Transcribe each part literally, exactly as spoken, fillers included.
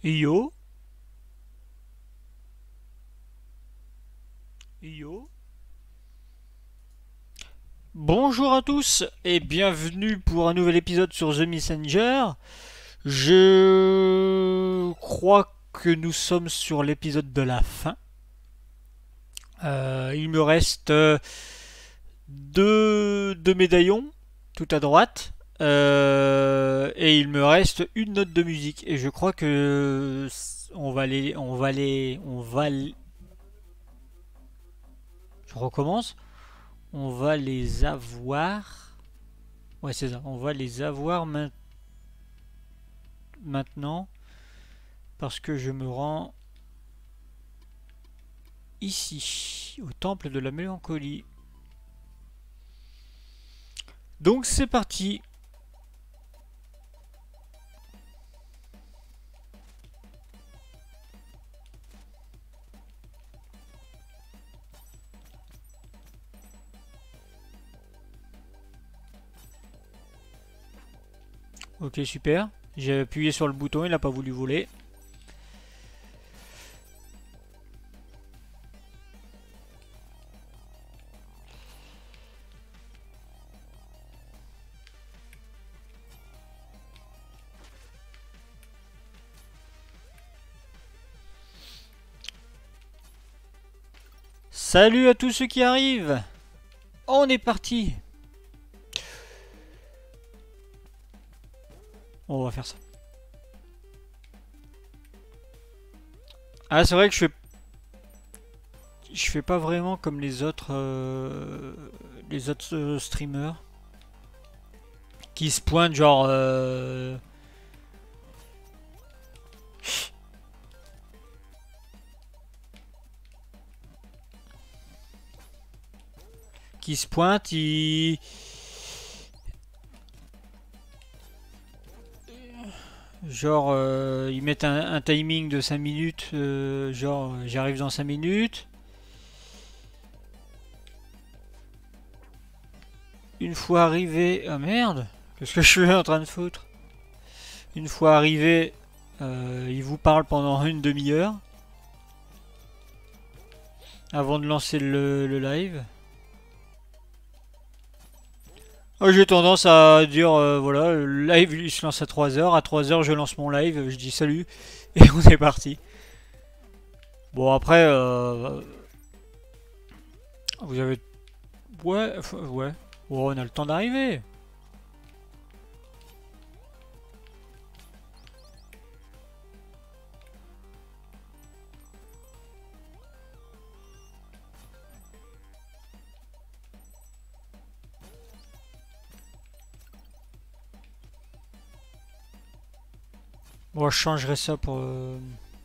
Yo, yo. Bonjour à tous et bienvenue pour un nouvel épisode sur The Messenger. Je crois que nous sommes sur l'épisode de la fin. Euh, il me reste euh, deux, deux médaillons tout à droite. Euh, et il me reste une note de musique. Et je crois que on va les, on va les, on va les- Je recommence. On va les avoir. Ouais, c'est ça. On va les avoir main- maintenant parce que je me rends ici, au temple de la mélancolie. Donc c'est parti. Ok, super. J'ai appuyé sur le bouton, il n'a pas voulu voler. Salut à tous ceux qui arrivent. On est parti. On va faire ça. Ah, c'est vrai que je fais, je fais pas vraiment comme les autres, euh, les autres euh, streamers qui se pointent genre. euh, qui se pointent, ils, genre, euh, ils mettent un, un timing de cinq minutes, euh, genre, j'arrive dans cinq minutes. Une fois arrivé... Ah merde. Qu'est-ce que je suis en train de foutre? Une fois arrivé, euh, il vous parle pendant une demi-heure. Avant de lancer le, le live. Oh, j'ai tendance à dire, euh, voilà, le live il se lance à trois heures. À trois heures, je lance mon live, je dis salut. Et on est parti. Bon, après, euh, vous avez... Ouais, ouais. Oh, on a le temps d'arriver. Bon, je changerai ça pour... euh,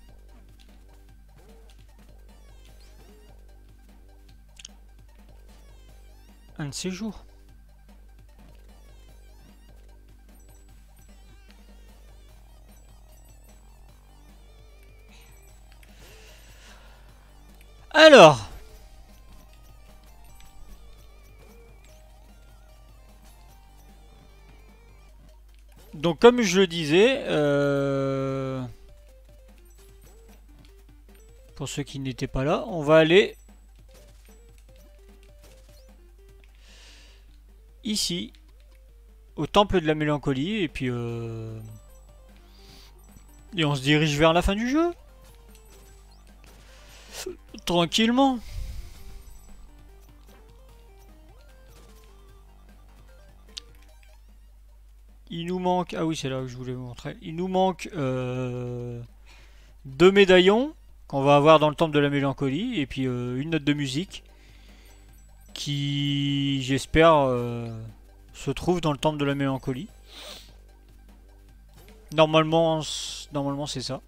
un de ces jours. Alors, donc comme je le disais, euh, pour ceux qui n'étaient pas là, on va aller ici, au temple de la mélancolie, et puis euh, et on se dirige vers la fin du jeu, tranquillement. Il nous manque, ah oui c'est là que je voulais vous montrer, il nous manque euh, deux médaillons qu'on va avoir dans le temple de la mélancolie, et puis euh, une note de musique qui, j'espère, euh, se trouve dans le temple de la mélancolie. Normalement, normalement c'est ça.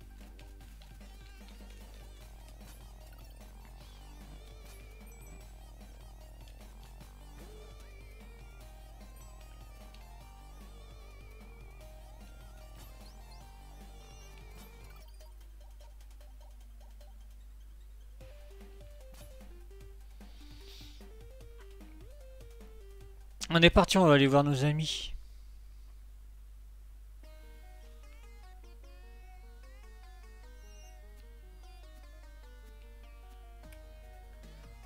On est parti, on va aller voir nos amis.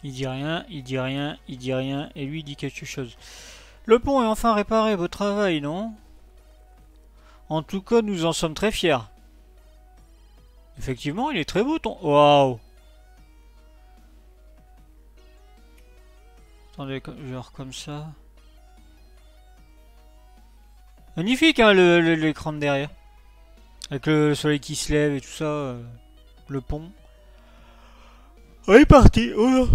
Il dit rien, il dit rien, il dit rien, et lui il dit quelque chose. Le pont est enfin réparé, beau travail, non? En tout cas, nous en sommes très fiers. Effectivement, il est très beau ton... Waouh! Attendez, genre comme ça. Magnifique, hein, l'écran de derrière. Avec le soleil qui se lève et tout ça. Euh, le pont. On est parti. Oh.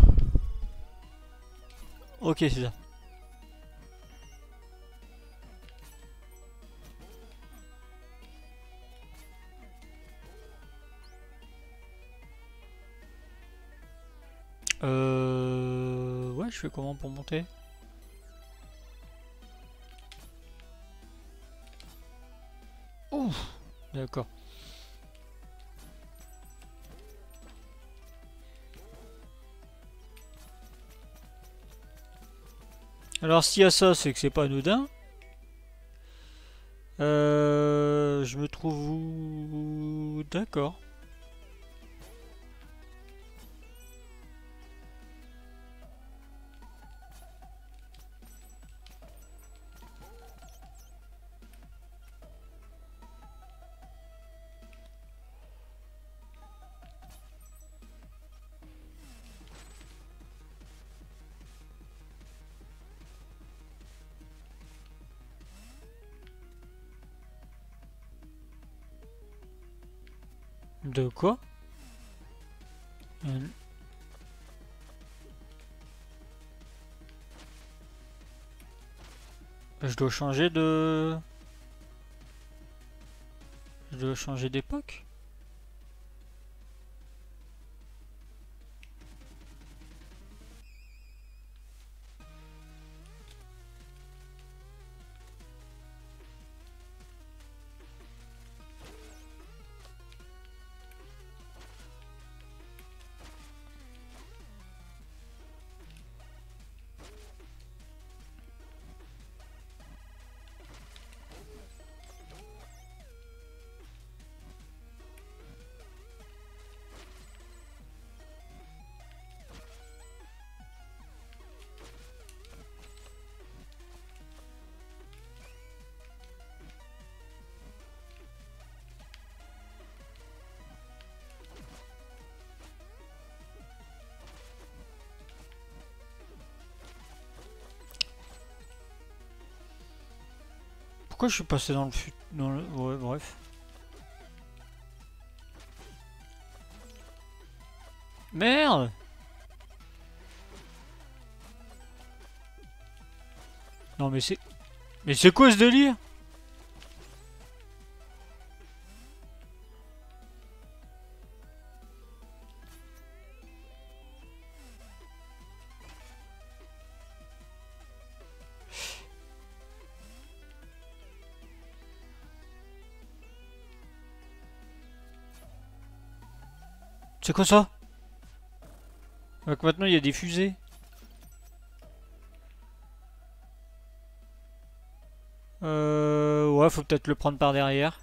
Ok, c'est ça. Euh... Ouais, je fais comment pour monter? Ouf, d'accord. Alors s'il y a ça, c'est que c'est pas anodin. Euh... Je me trouve où? D'accord. De quoi? euh... Je dois changer de... Je dois changer d'époque? Pourquoi je suis passé dans le fut... dans le... Ouais, bref. Merde! Non mais c'est... Mais c'est quoi ce délire? C'est quoi ça? Donc maintenant il y a des fusées. Euh... Ouais, faut peut-être le prendre par derrière.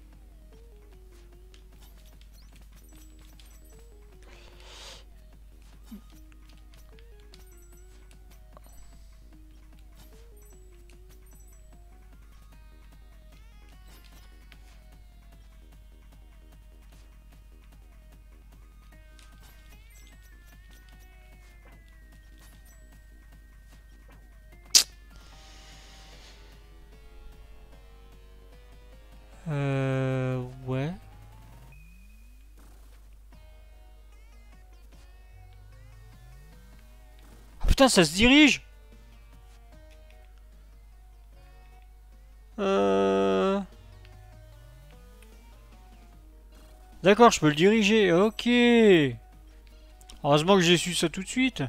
Euh... Ouais. Ah putain, ça se dirige! Euh... D'accord, je peux le diriger, ok. Heureusement que j'ai su ça tout de suite.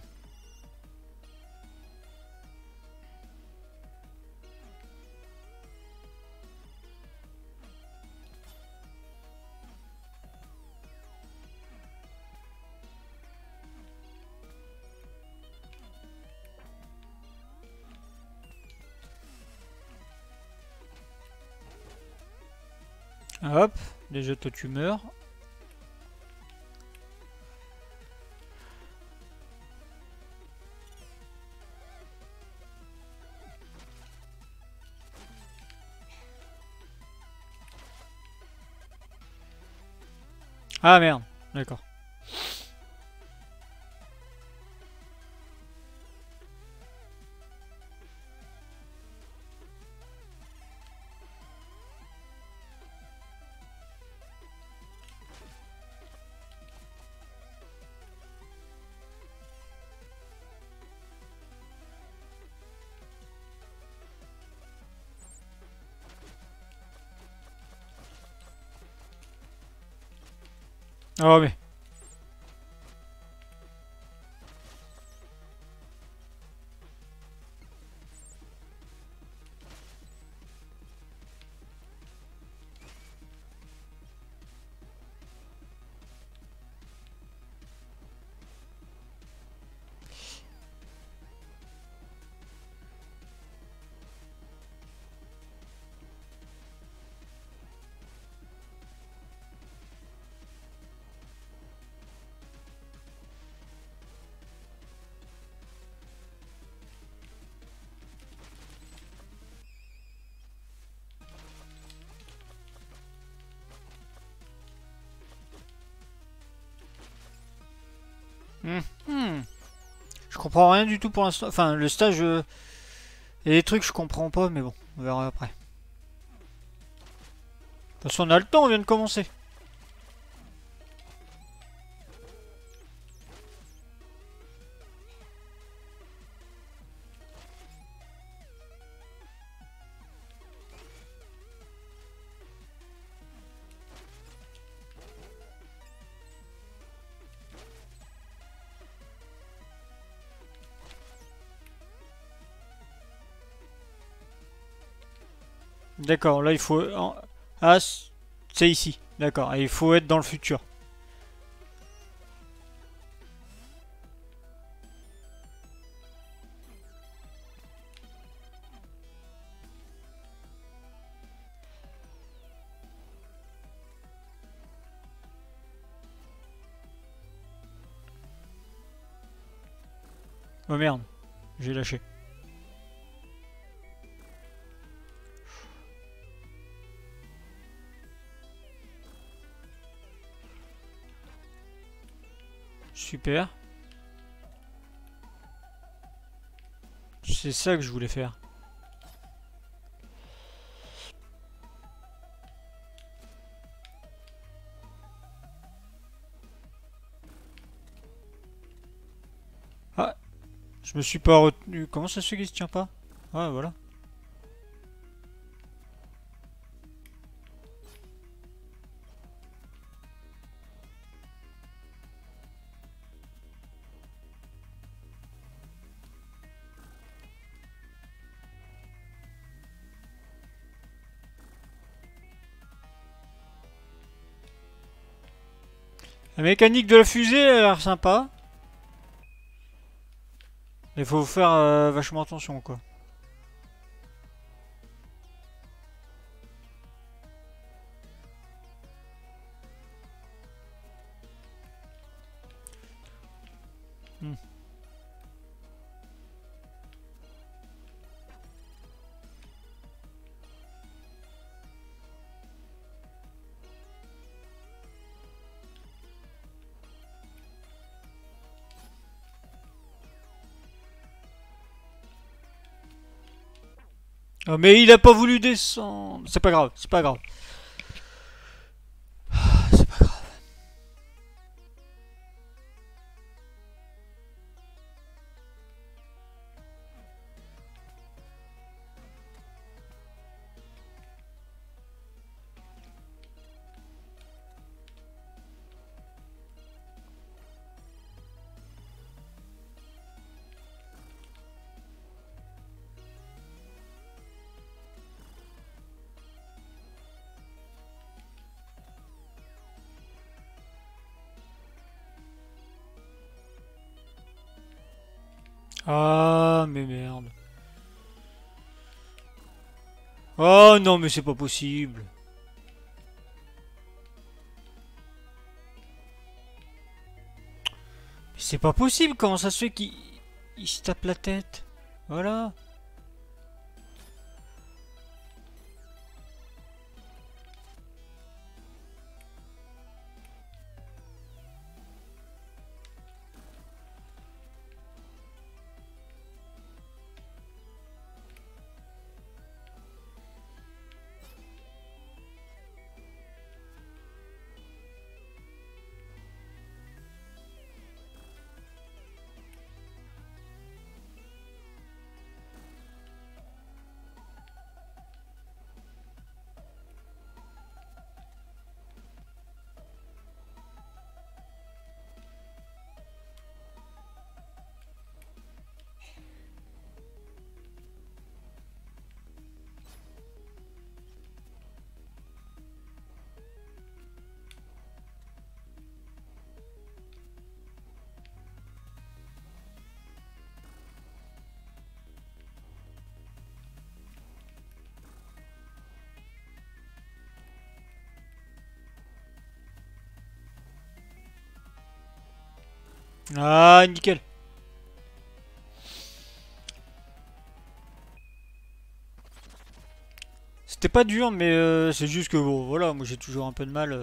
Hop, déjà toi tu meurs. Ah merde, d'accord. Oh mais... Hmm. Hmm. Je comprends rien du tout pour l'instant. Enfin, le stage... euh, Il y a des trucs que je comprends pas, mais bon, on verra après. De toute façon, on a le temps, on vient de commencer. D'accord, là il faut... Ah, c'est ici. D'accord, et il faut être dans le futur. Oh merde, j'ai lâché. Super. C'est ça que je voulais faire. Ah, je me suis pas retenu. Comment ça se fait qu'il se tient pas? Ah, voilà. La mécanique de la fusée elle a l'air sympa. Il faut faire euh, vachement attention, quoi. Hmm. Oh, mais il a pas voulu descendre. C'est pas grave, c'est pas grave. C'est pas grave. Ah, mais merde. Oh non, mais c'est pas possible. C'est pas possible, comment ça se fait qu'il il se tape la tête? Voilà. Ah, nickel. C'était pas dur, mais euh, c'est juste que bon, voilà, moi j'ai toujours un peu de mal. euh.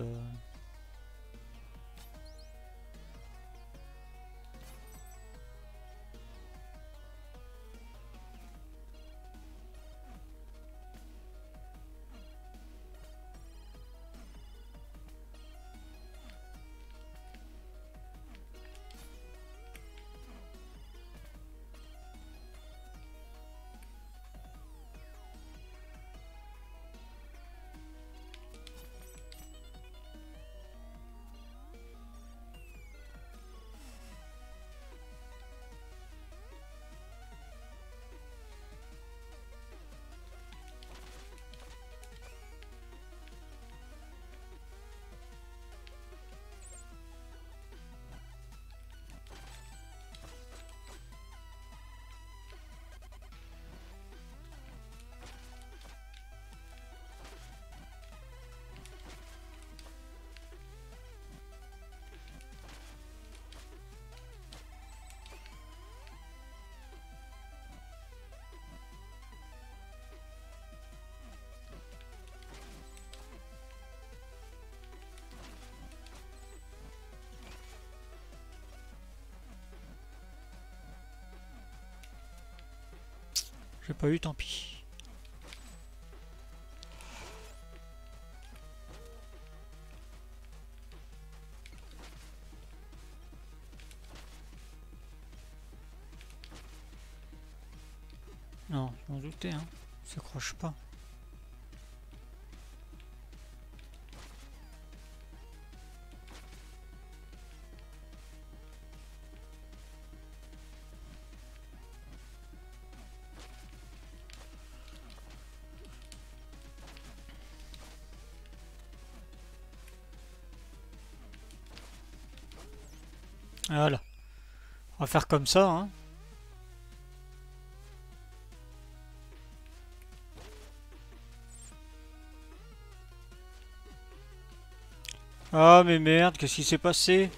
J'ai pas eu, tant pis. Non, je m'en doutais, hein. Ça croche pas. Voilà. On va faire comme ça, hein. Ah, mais merde, qu'est-ce qui s'est passé?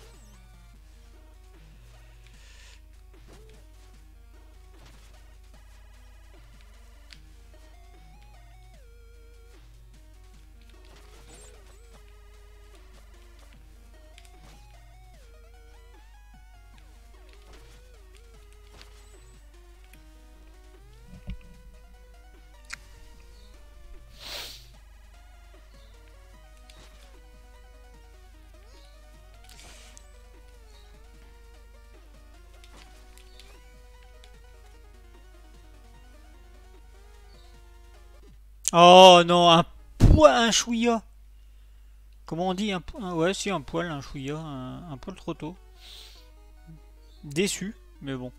Oh non, un poil, un chouïa. Comment on dit un, po- un- ouais, si, un poil, un chouïa, un, un poil trop tôt. Déçu, mais bon.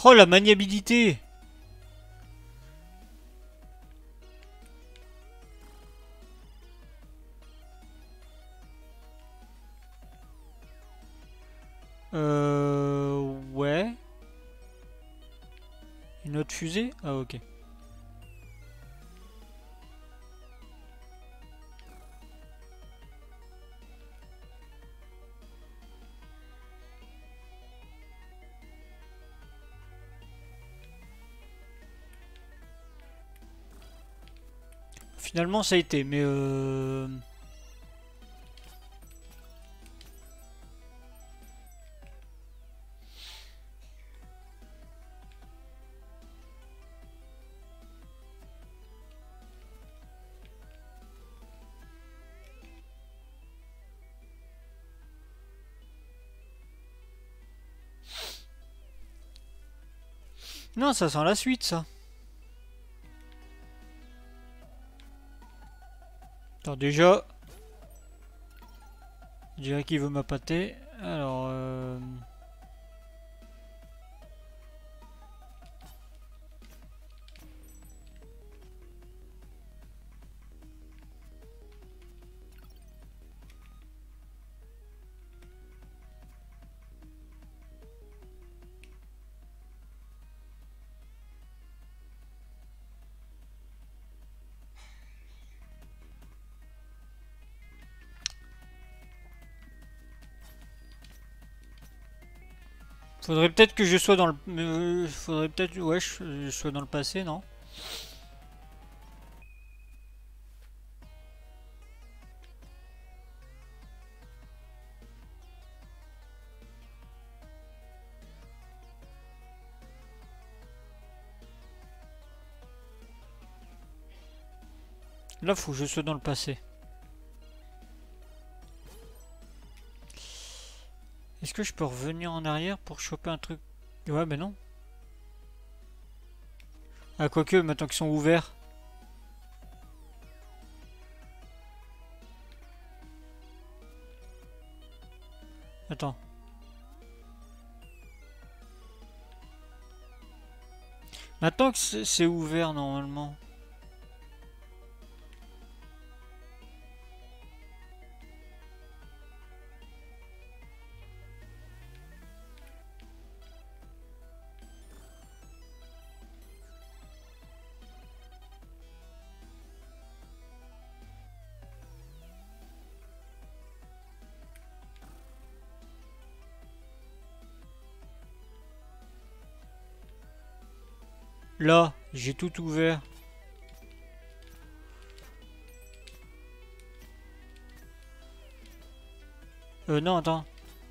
Oh, la maniabilité! Euh... Ouais. Une autre fusée? Ah, ok. Finalement, ça a été, mais euh... Non, ça sent la suite, ça. Alors déjà... Je dirais qu'il veut m'appâter. Alors... Euh... Faudrait peut-être que je sois dans le... euh, faudrait peut-être... Ouais, je, je sois dans le passé, non? Là, faut que je sois dans le passé. Est-ce que je peux revenir en arrière pour choper un truc? Ouais, mais non. Ah, quoique, maintenant qu'ils sont ouverts. Attends. Maintenant que c'est ouvert, normalement. Là, j'ai tout ouvert. Euh, non, attends.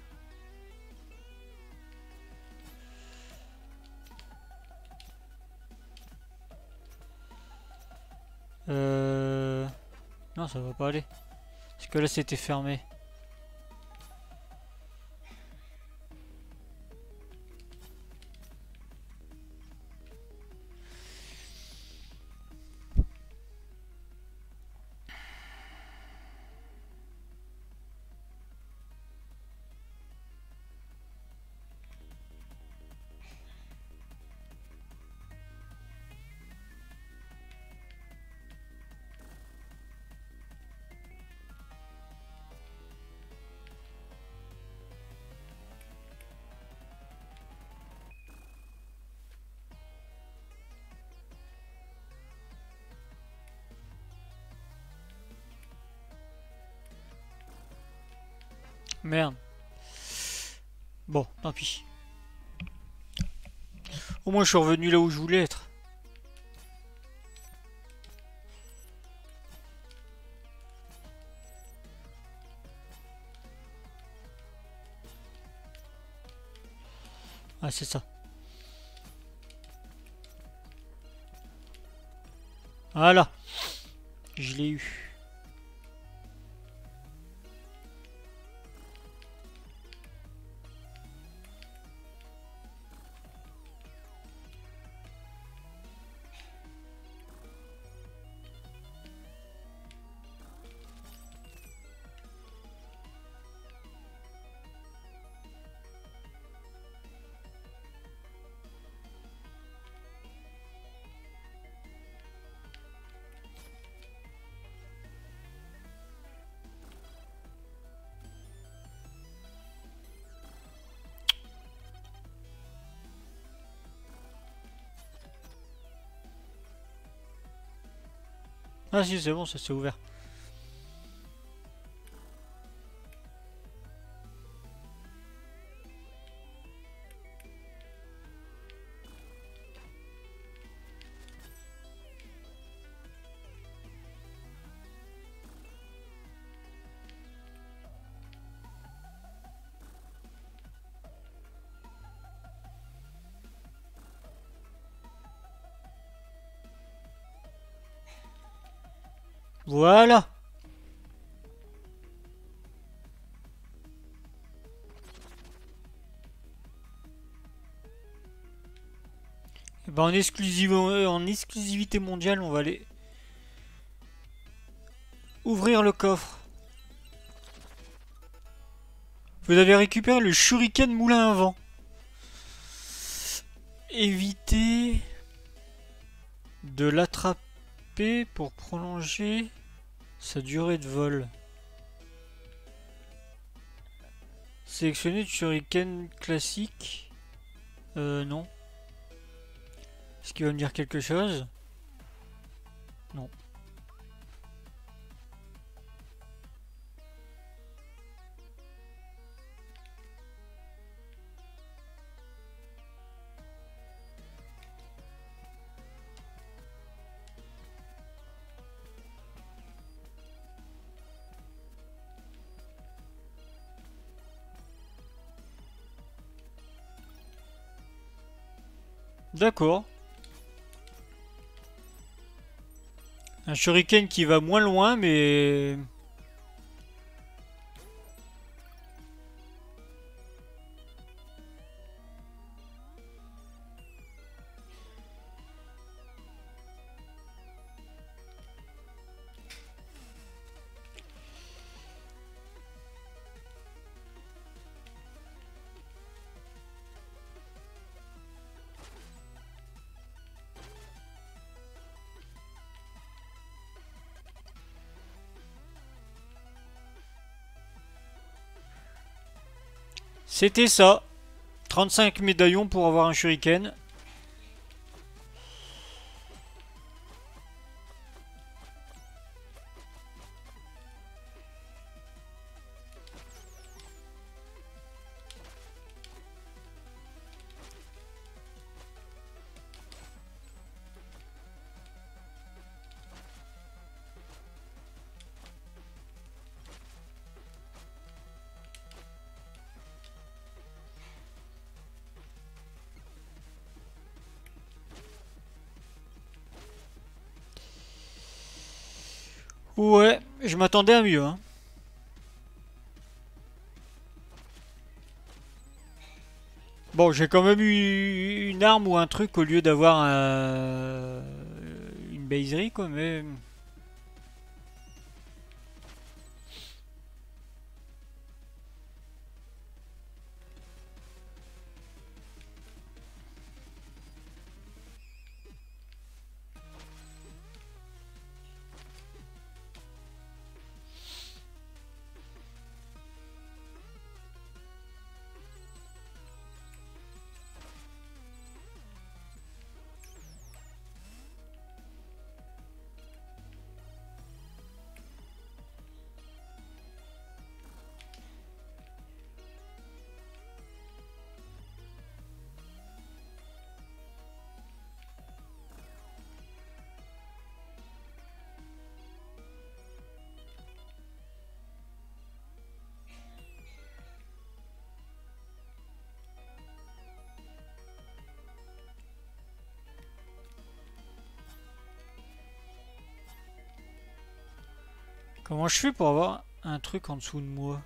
Euh... Non, ça va pas aller. Parce que là, c'était fermé. Merde. Bon, tant pis. Au moins, je suis revenu là où je voulais être. Ah, c'est ça. Voilà. Je l'ai eu. Ah si, c'est bon, ça s'est ouvert. Voilà. Et ben en, exclusive, en exclusivité mondiale, on va aller ouvrir le coffre. Vous avez récupéré le shuriken moulin à vent. Évitez de l'attraper pour prolonger sa durée de vol. Sélectionnez le shuriken classique. Euh, non. Est-ce qu'il va me dire quelque chose? Non. D'accord. Un shuriken qui va moins loin, mais... C'était ça. trente-cinq médaillons pour avoir un shuriken. Ouais, je m'attendais à mieux, hein. Bon, j'ai quand même eu une arme ou un truc au lieu d'avoir un... une baserie, quoi, mais... Comment je fais pour avoir un truc en dessous de moi?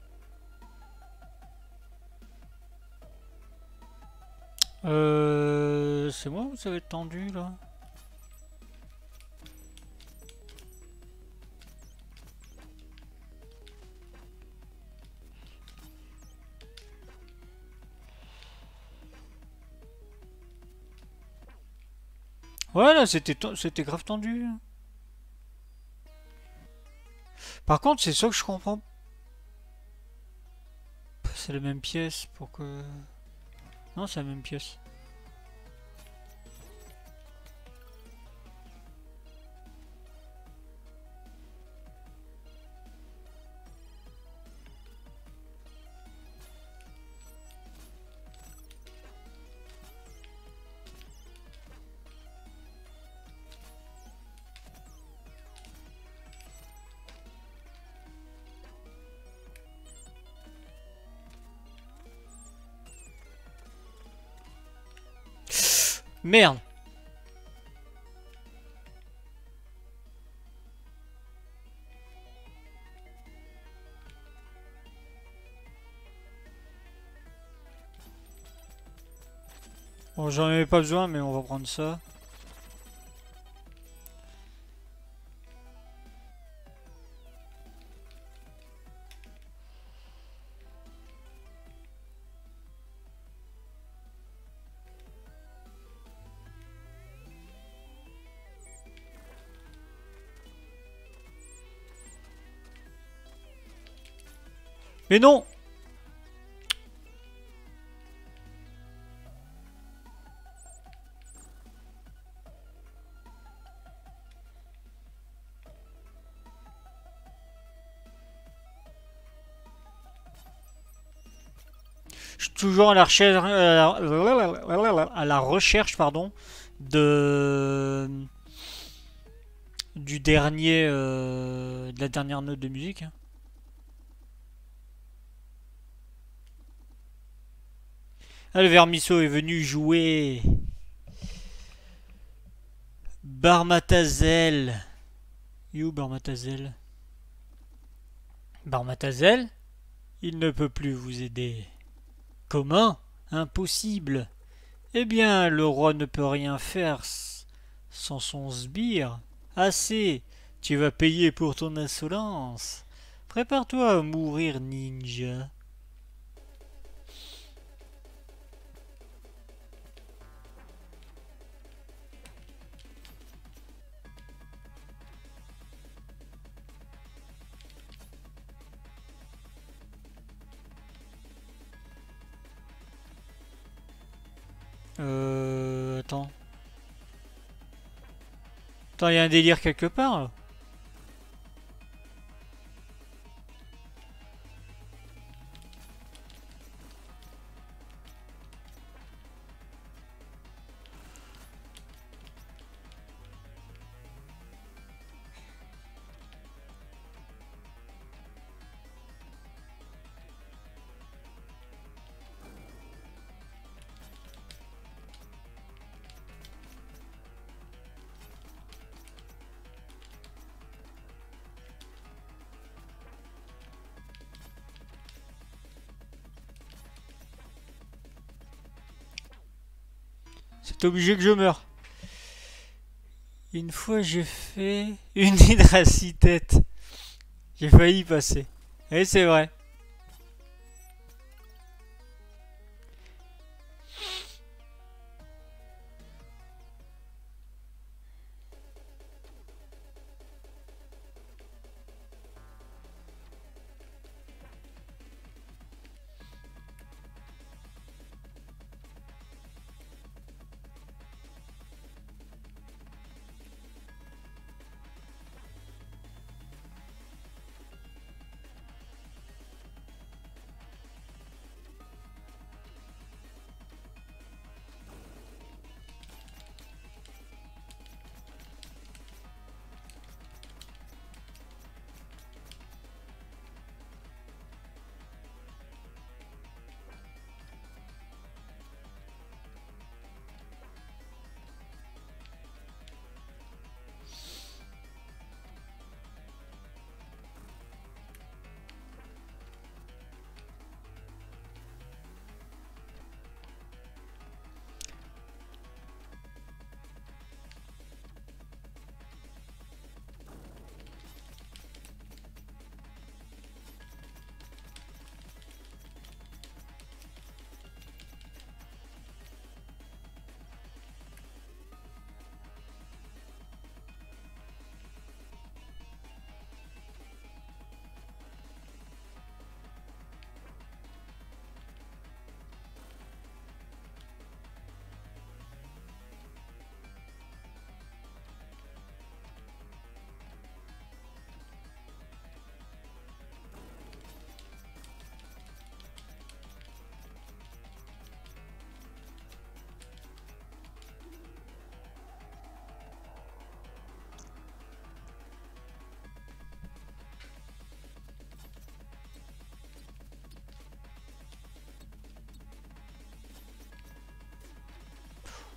Euh... C'est moi ou ça va être tendu là? Ouais, là, c'était c'était grave tendu. Par contre, c'est ça que je comprends. C'est la même pièce pour que... Non, c'est la même pièce. Merde. Bon, j'en avais pas besoin, mais on va prendre ça. Mais non! Je suis toujours à la recherche, à la recherche, pardon, de du dernier, euh, de la dernière note de musique. Ah, le vermisseau est venu jouer. Barmatazel. You Barmatazel. Barmatazel, il ne peut plus vous aider. Comment? Impossible. Eh bien, le roi ne peut rien faire sans son sbire. Assez, tu vas payer pour ton insolence. Prépare-toi à mourir, ninja. Euh... Attends. Attends, il y a un délire quelque part, là. C'est obligé que je meure. Une fois j'ai fait une hydracitette. J'ai failli y passer. Et c'est vrai.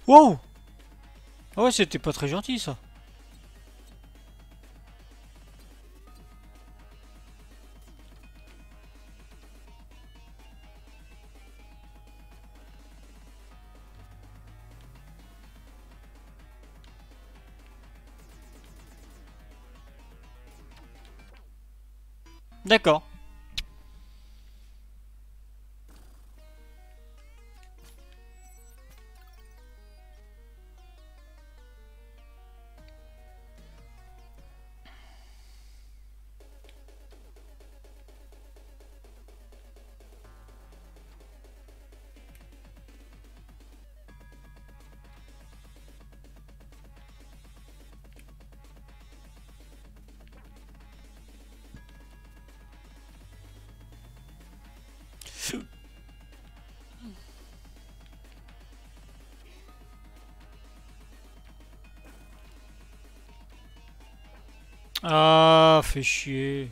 Wow! Ah ouais, c'était pas très gentil ça. D'accord. Ah, fait chier.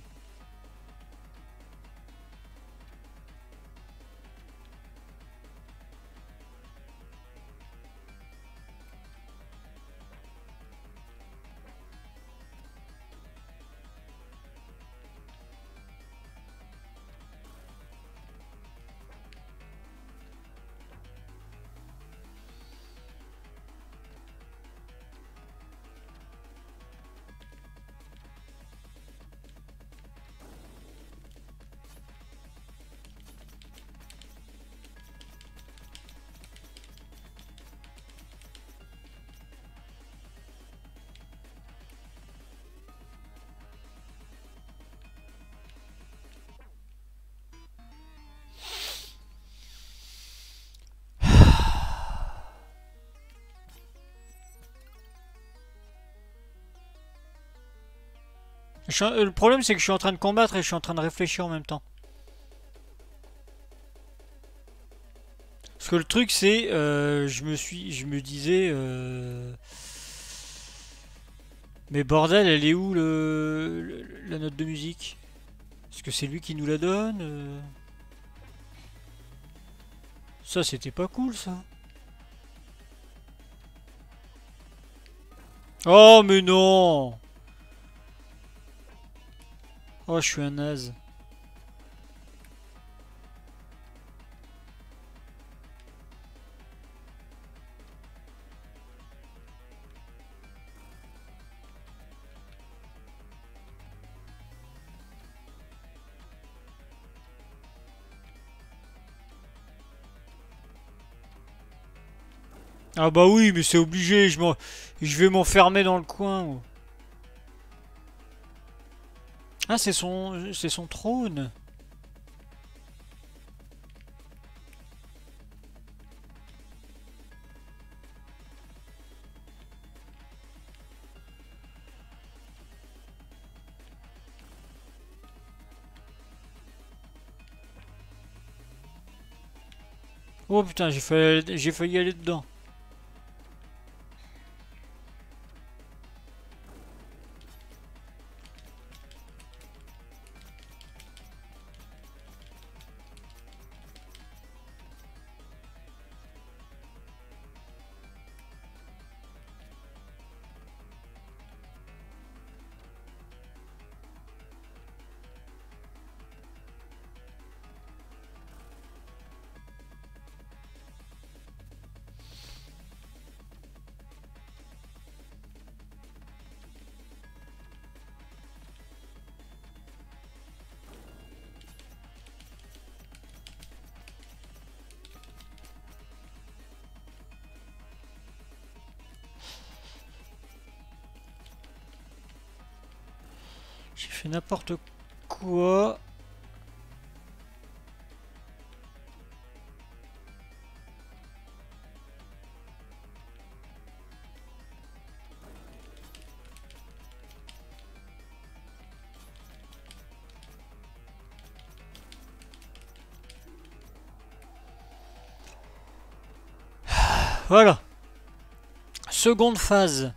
Je suis en- Le problème, c'est que je suis en train de combattre et je suis en train de réfléchir en même temps. Parce que le truc, c'est, euh, je me suis, je me disais, euh, mais bordel, elle est où le, le- la note de musique? Est-ce que c'est lui qui nous la donne? euh Ça, c'était pas cool, ça. Oh, mais non! Oh, je suis un naze. Ah bah oui, mais c'est obligé, je, m'en- je vais m'enfermer dans le coin. Ah, c'est son, c'est son trône. Oh putain, j'ai failli, j'ai failli aller dedans. J'ai fait n'importe quoi. Voilà. Seconde phase.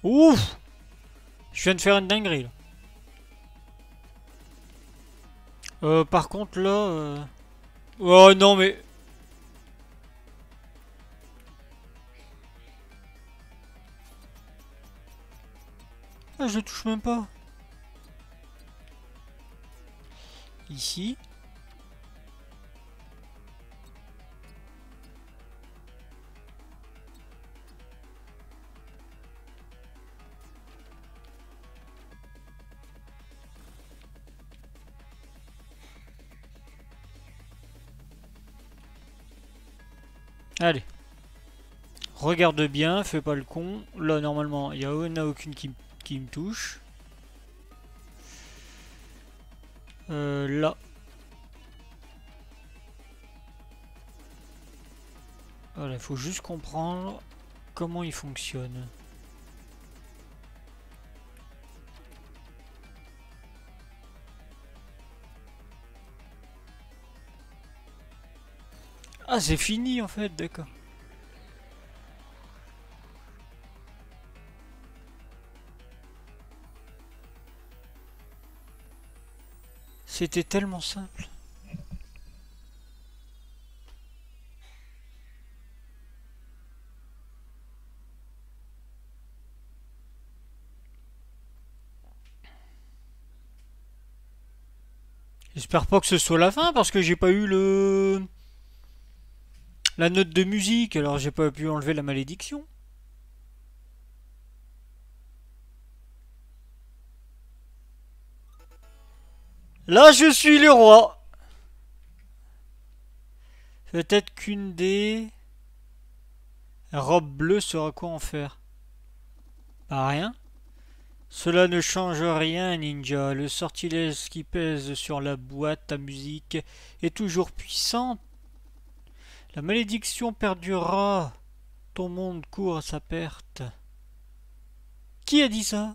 Ouf! Je viens de faire une dinguerie là. Euh, par contre là... Euh... Oh non mais... Ah, je touche même pas. Ici. Allez. Regarde bien, fais pas le con. Là, normalement, il n'y en a aucune qui, qui me touche. Euh, là. Voilà, il faut juste comprendre comment il fonctionne. Ah, c'est fini en fait, d'accord. C'était tellement simple. J'espère pas que ce soit la fin parce que j'ai pas eu le... la note de musique, alors j'ai pas pu enlever la malédiction. Là, je suis le roi. Peut-être qu'une des robes bleues saura quoi en faire. Bah rien. Cela ne change rien, ninja. Le sortilège qui pèse sur la boîte à musique est toujours puissant. La malédiction perdurera. Ton monde court à sa perte. Qui a dit ça?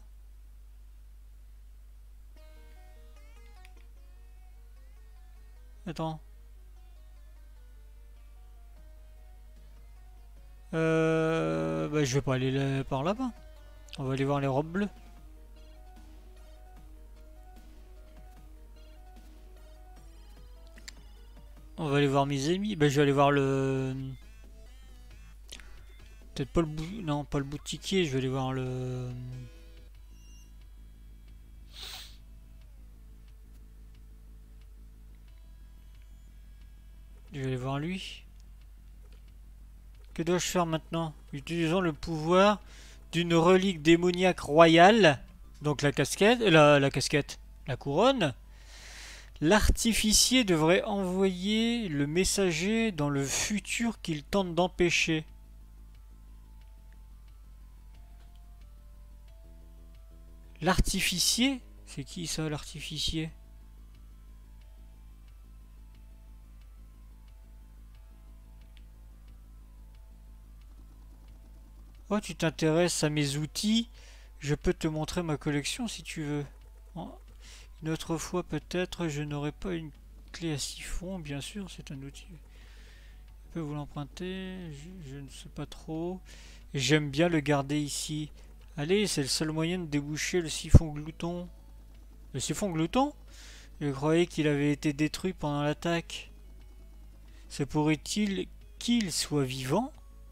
Attends. Euh... Bah, je vais pas aller là, par là-bas. On va aller voir les robes bleues. On va aller voir mes amis. Bah, je vais aller voir le... Peut-être pas le... Bou... Non, pas le boutiquier. Je vais aller voir le... Je vais aller voir lui. Que dois-je faire maintenant? Utilisons le pouvoir d'une relique démoniaque royale. Donc la casquette, la, la casquette, la couronne. L'artificier devrait envoyer le messager dans le futur qu'il tente d'empêcher. L'artificier? C'est qui ça, l'artificier? Oh, tu t'intéresses à mes outils. Je peux te montrer ma collection si tu veux. Une autre fois peut-être, je n'aurai pas une clé à siphon, bien sûr, c'est un outil. Je peux vous l'emprunter, je, je ne sais pas trop. J'aime bien le garder ici. Allez, c'est le seul moyen de déboucher le siphon glouton. Le siphon glouton? Je croyais qu'il avait été détruit pendant l'attaque. Se pourrait-il qu'il soit vivant?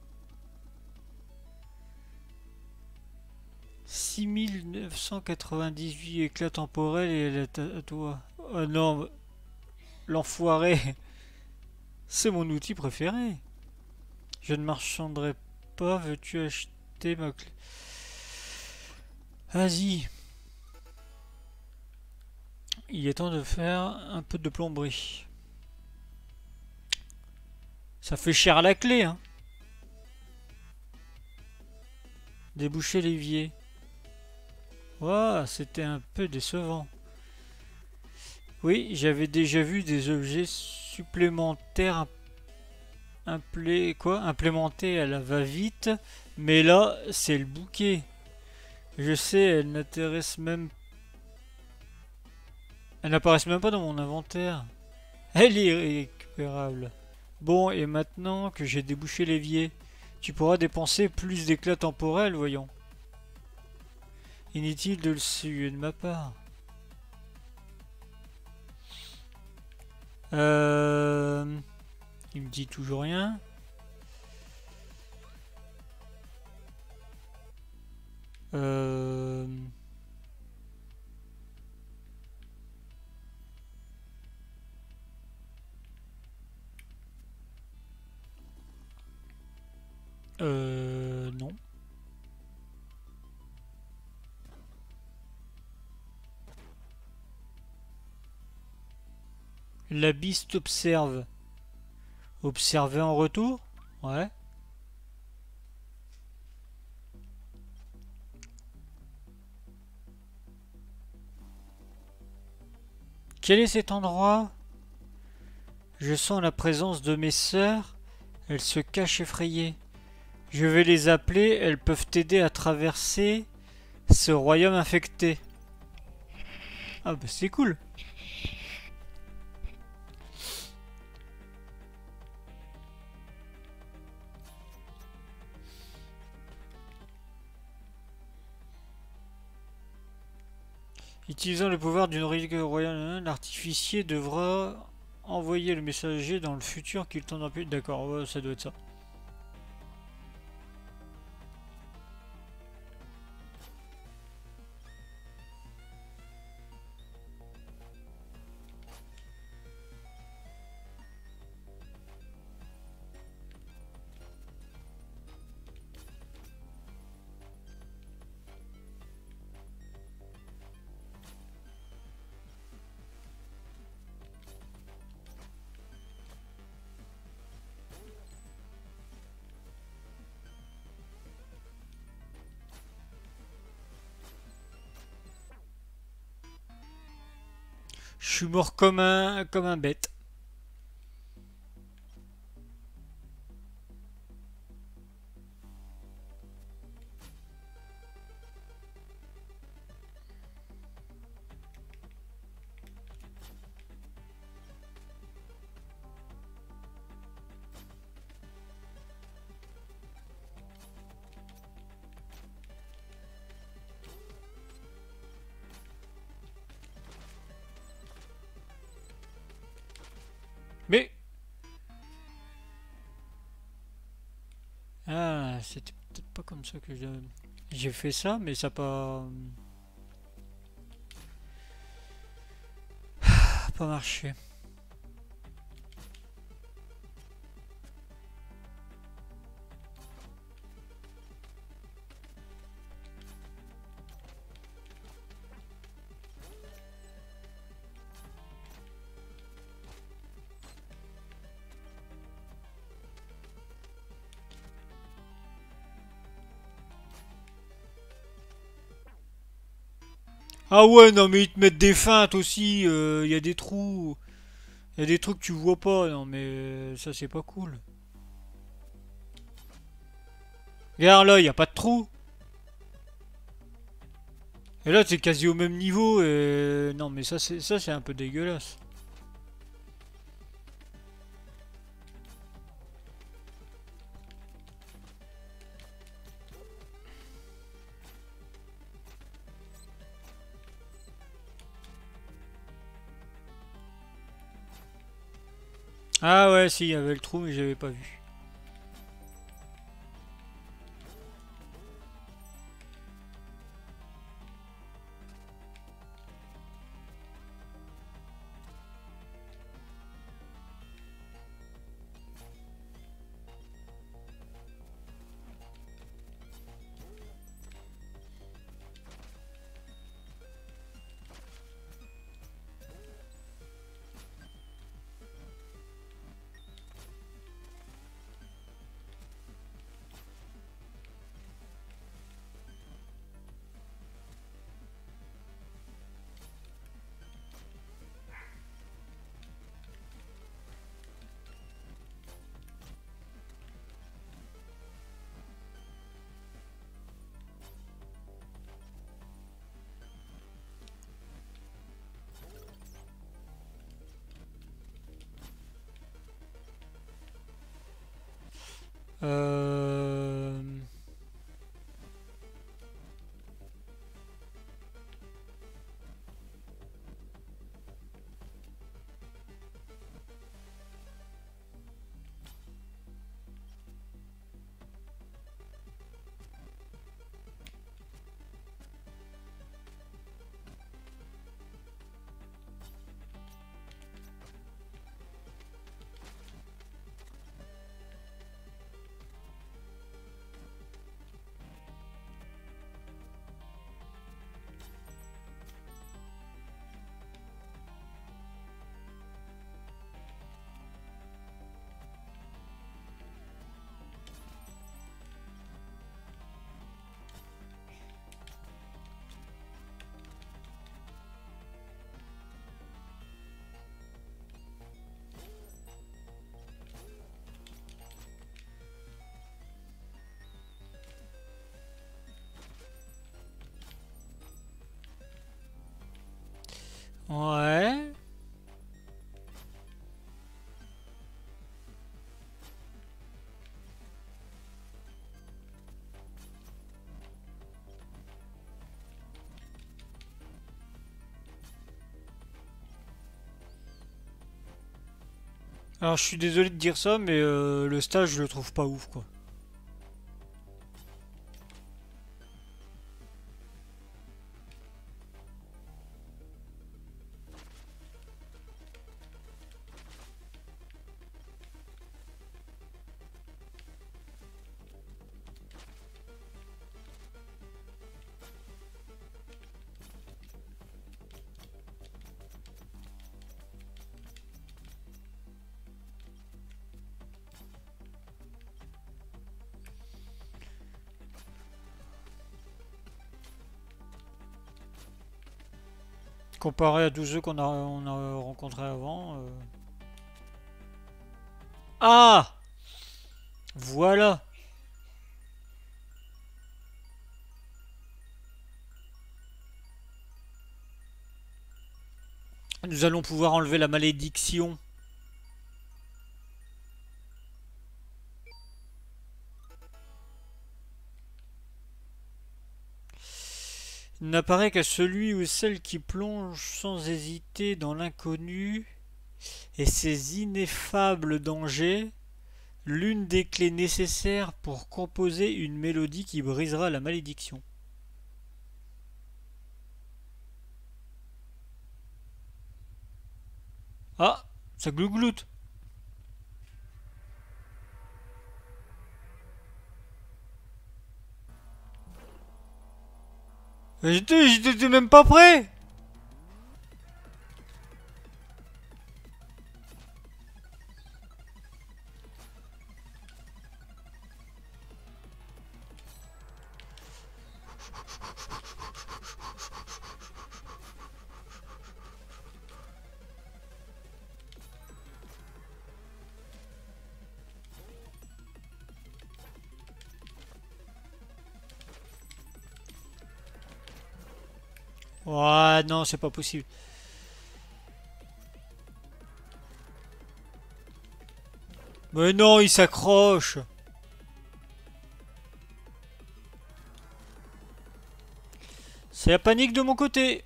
six mille neuf cent quatre-vingt-dix-huit éclats temporels et elle est à toi. Oh non, l'enfoiré. C'est mon outil préféré. Je ne marchanderai pas. Veux-tu acheter ma clé? Vas-y. Il est temps de faire un peu de plomberie. Ça fait cher la clé, hein. Déboucher l'évier. Ouah, c'était un peu décevant. Oui, j'avais déjà vu des objets supplémentaires implé quoi implémentés à la va-vite, mais là, c'est le bouquet. Je sais, elles n'intéressent même... Elles n'apparaissent même pas dans mon inventaire. Elle est irrécupérable. Bon, et maintenant que j'ai débouché l'évier, tu pourras dépenser plus d'éclats temporels, voyons. Inutile de le suivre de ma part. Euh... Il me dit toujours rien. Euh... Euh... Non. La biste observe. Observer en retour? Ouais. Quel est cet endroit? Je sens la présence de mes sœurs. Elles se cachent effrayées. Je vais les appeler. Elles peuvent t'aider à traverser ce royaume infecté. Ah bah c'est cool. Utilisant le pouvoir d'une relique royale, l'artificier devra envoyer le messager dans le futur qu'il tendra plus. D'accord, ouais, ça doit être ça. Je suis mort comme un, comme un bête. Mais... Ah, c'était peut-être pas comme ça que je... J'ai fait ça, mais ça n'a pas... pas marché. Ah ouais, non mais ils te mettent des feintes aussi, il euh, y a des trous, il y a des trucs que tu vois pas, non mais euh, ça c'est pas cool. Regarde là, il y a pas de trou. Et là, t'es quasi au même niveau. Et... Non, mais ça, c'est ça, c'est un peu dégueulasse. Ah ouais, si, il y avait le trou, mais j'avais pas vu. Euh... Ouais. Alors je suis désolé de dire ça, mais euh, le stage je le trouve pas ouf quoi. Comparé à tous ceux qu'on a, on a rencontrés avant. euh. Ah! Voilà! Nous allons pouvoir enlever la malédiction. Il n'apparaît qu'à celui ou celle qui plonge sans hésiter dans l'inconnu et ses ineffables dangers, l'une des clés nécessaires pour composer une mélodie qui brisera la malédiction. Ah, ça glougloute. J'étais, j'étais même pas prêt. Ouais, non, c'est pas possible. Mais non, il s'accroche. C'est la panique de mon côté.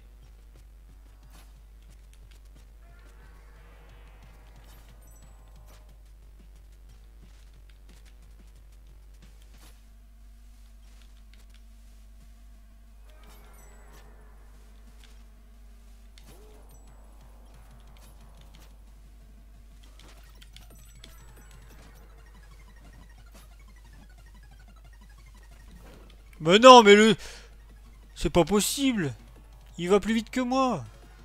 Mais non, mais le... C'est pas possible. Il va plus vite que moi.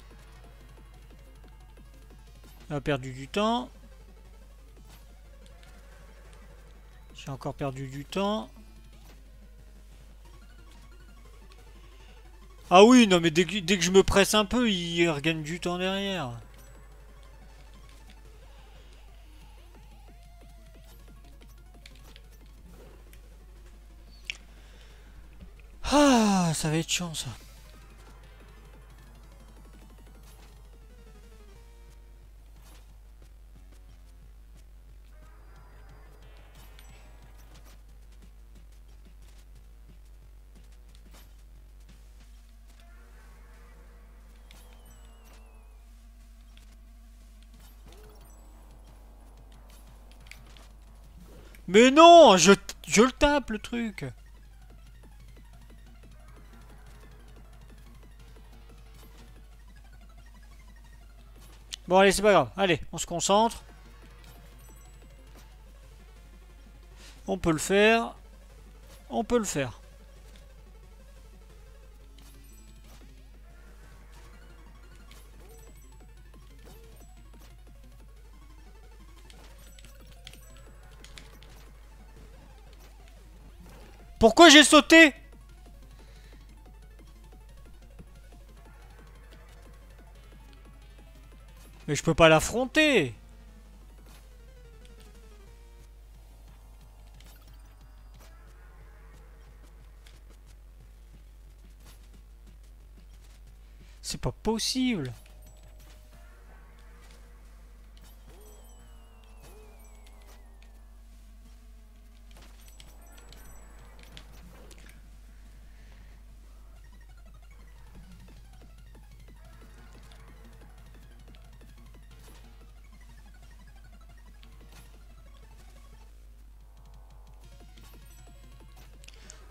Il a perdu du temps. J'ai encore perdu du temps. Ah oui, non, mais dès que, dès que je me presse un peu, il regagne du temps derrière. Ah, ça va être chiant ça. Mais non, je, je le tape le truc. Bon, allez, c'est pas grave. Allez, on se concentre. On peut le faire. On peut le faire. Pourquoi j'ai sauté? Mais je peux pas l'affronter. C'est pas possible.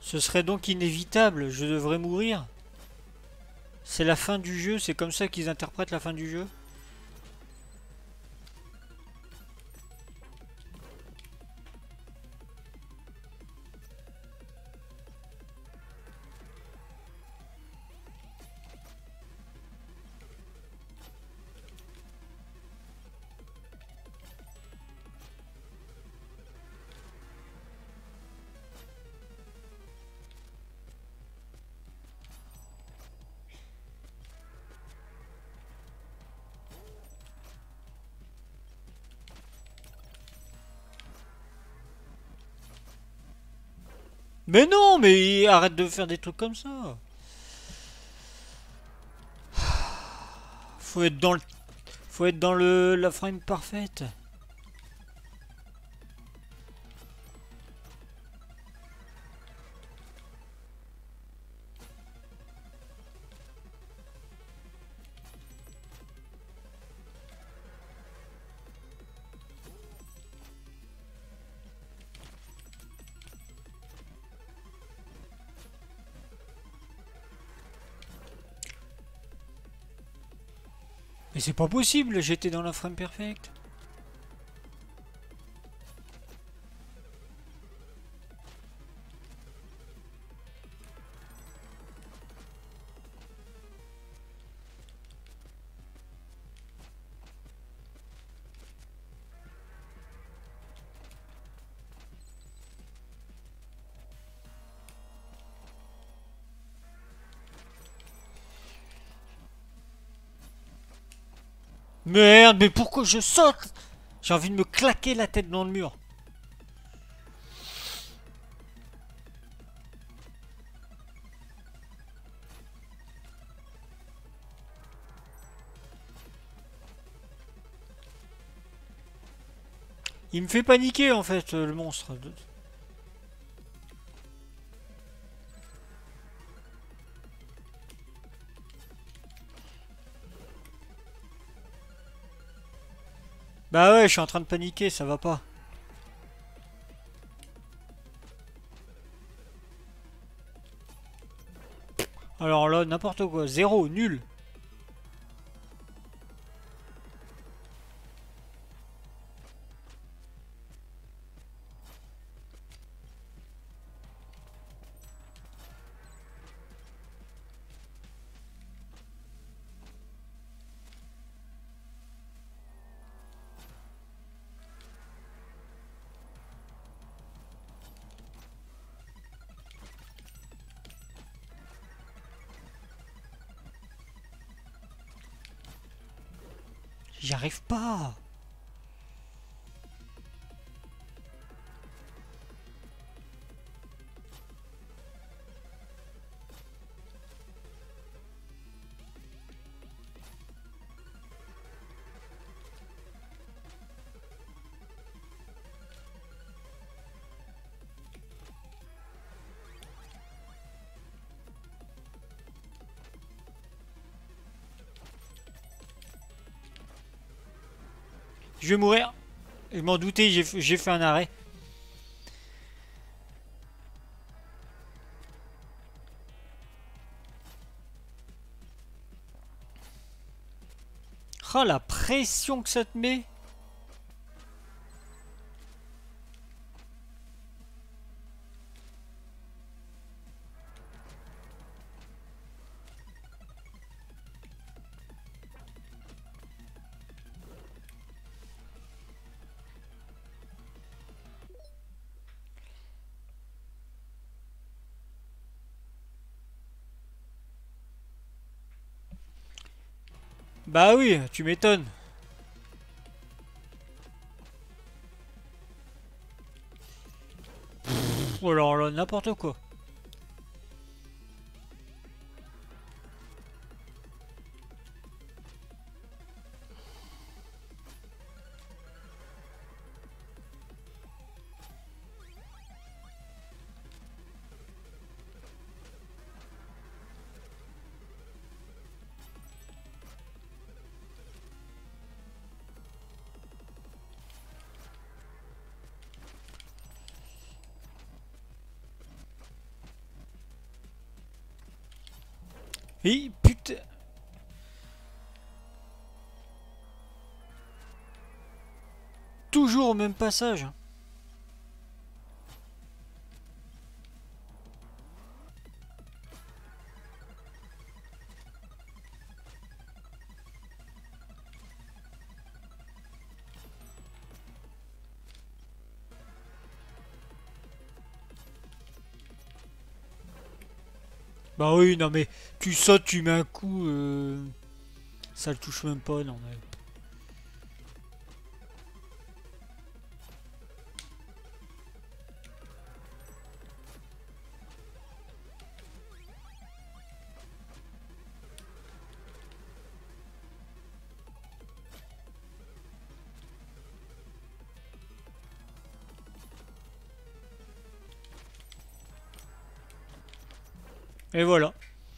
Ce serait donc inévitable, je devrais mourir. C'est la fin du jeu, c'est comme ça qu'ils interprètent la fin du jeu. Mais non, mais arrête de faire des trucs comme ça. Faut être dans le, faut être dans le la frame parfaite. Mais c'est pas possible, j'étais dans la frame perfecte. Merde, mais pourquoi je saute? J'ai envie de me claquer la tête dans le mur. Il me fait paniquer en fait, le monstre. Bah ouais, je suis en train de paniquer, ça va pas. Alors là, n'importe quoi. Zéro, nul. J'y arrive pas. Je vais mourir. Je m'en doutais, j'ai fait un arrêt. Oh la pression que ça te met. Bah oui, tu m'étonnes. Oh là là, n'importe quoi. Mais putain. Toujours au même passage. Bah oui, non mais tu sautes, tu mets un coup, euh, ça le touche même pas, non mais. Et voilà.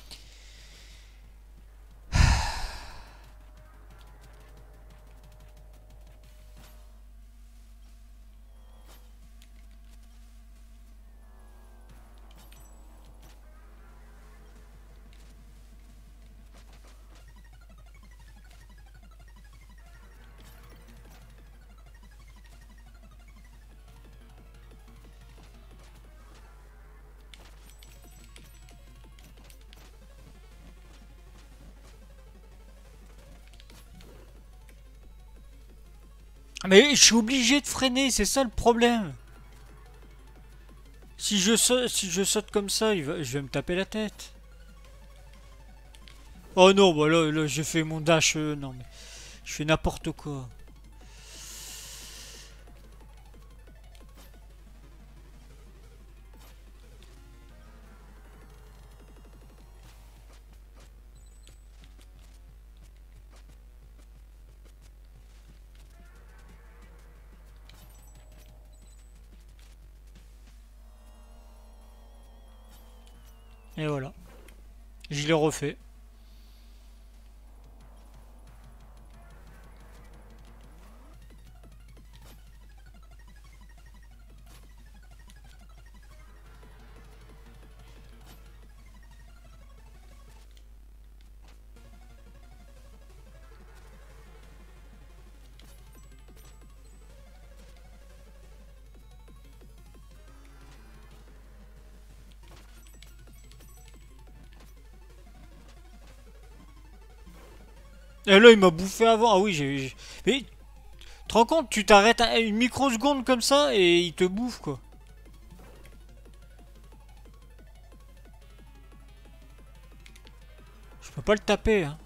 Mais je suis obligé de freiner, c'est ça le problème. Si je saute, si je saute comme ça, il va, je vais me taper la tête. Oh non, bah là, là j'ai fait mon dash, euh, non mais je fais n'importe quoi. Et voilà, je l'ai refait. Et là, il m'a bouffé avant. Ah oui, j'ai. j'ai- Mais tu te rends compte, tu t'arrêtes à une microseconde comme ça et il te bouffe quoi. Je peux pas le taper, hein.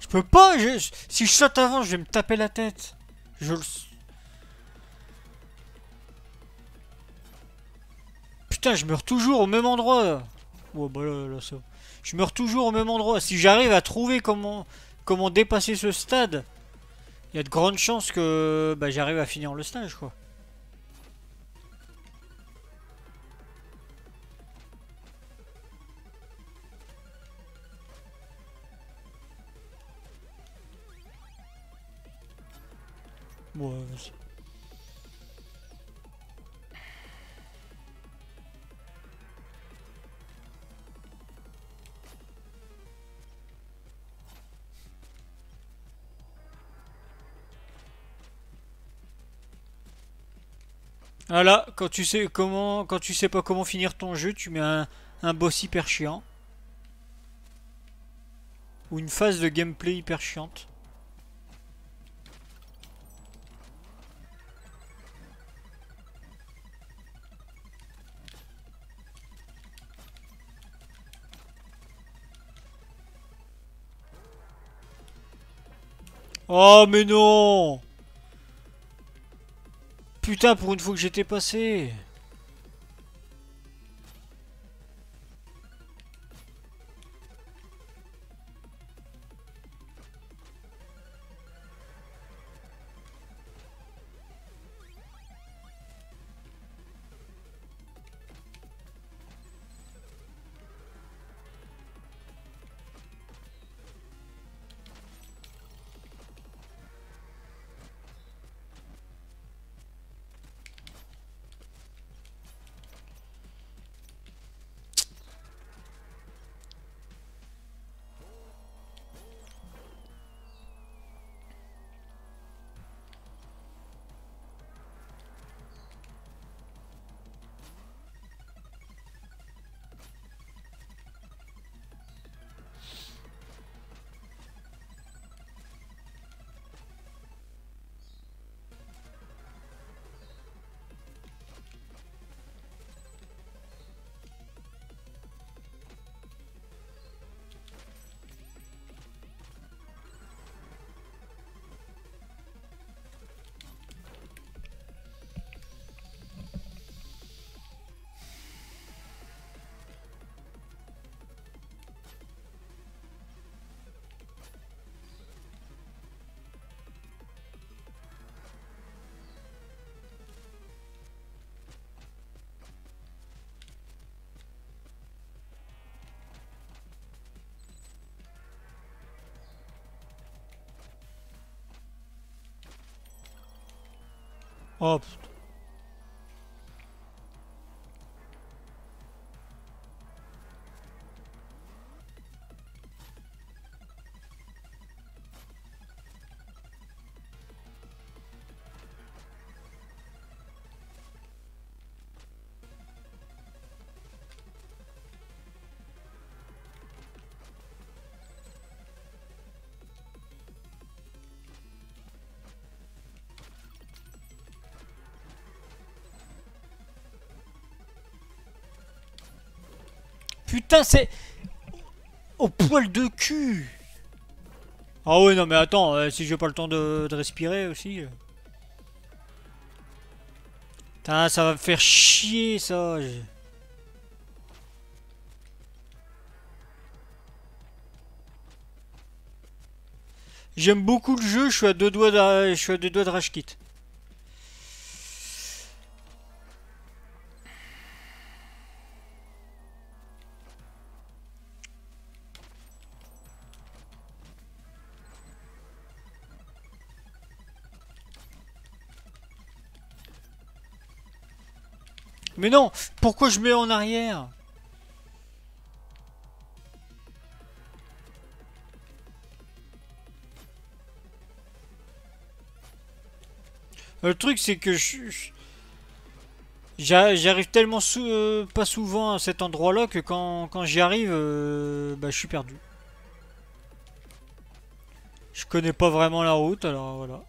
peux pas, je- si je saute avant, je vais me taper la tête. Je le... Putain, je meurs toujours au même endroit. Ouais, bah là, là, ça... Je meurs toujours au même endroit. Si j'arrive à trouver comment, comment dépasser ce stade, il y a de grandes chances que bah, j'arrive à finir le stage, quoi. Ouais, vas-y. Voilà, quand tu sais comment, quand tu sais pas comment finir ton jeu, tu mets un, un boss hyper chiant ou une phase de gameplay hyper chiante. Oh mais non! Putain, pour une fois que j'étais passé. Oh putain. Putain, c'est au poil de cul. Ah ouais, non mais attends, euh, si j'ai pas le temps de, de respirer aussi. euh. Putain, ça va me faire chier ça. J'ai- J'aime beaucoup le jeu, je suis à deux doigts de, je suis à deux doigts de rage quit. Mais non, pourquoi je mets en arrière? Le truc c'est que je, je- j'a- j'arrive tellement sou- euh, pas souvent à cet endroit-là que quand, quand j'y arrive, euh, bah je suis perdu. Je connais pas vraiment la route, alors voilà.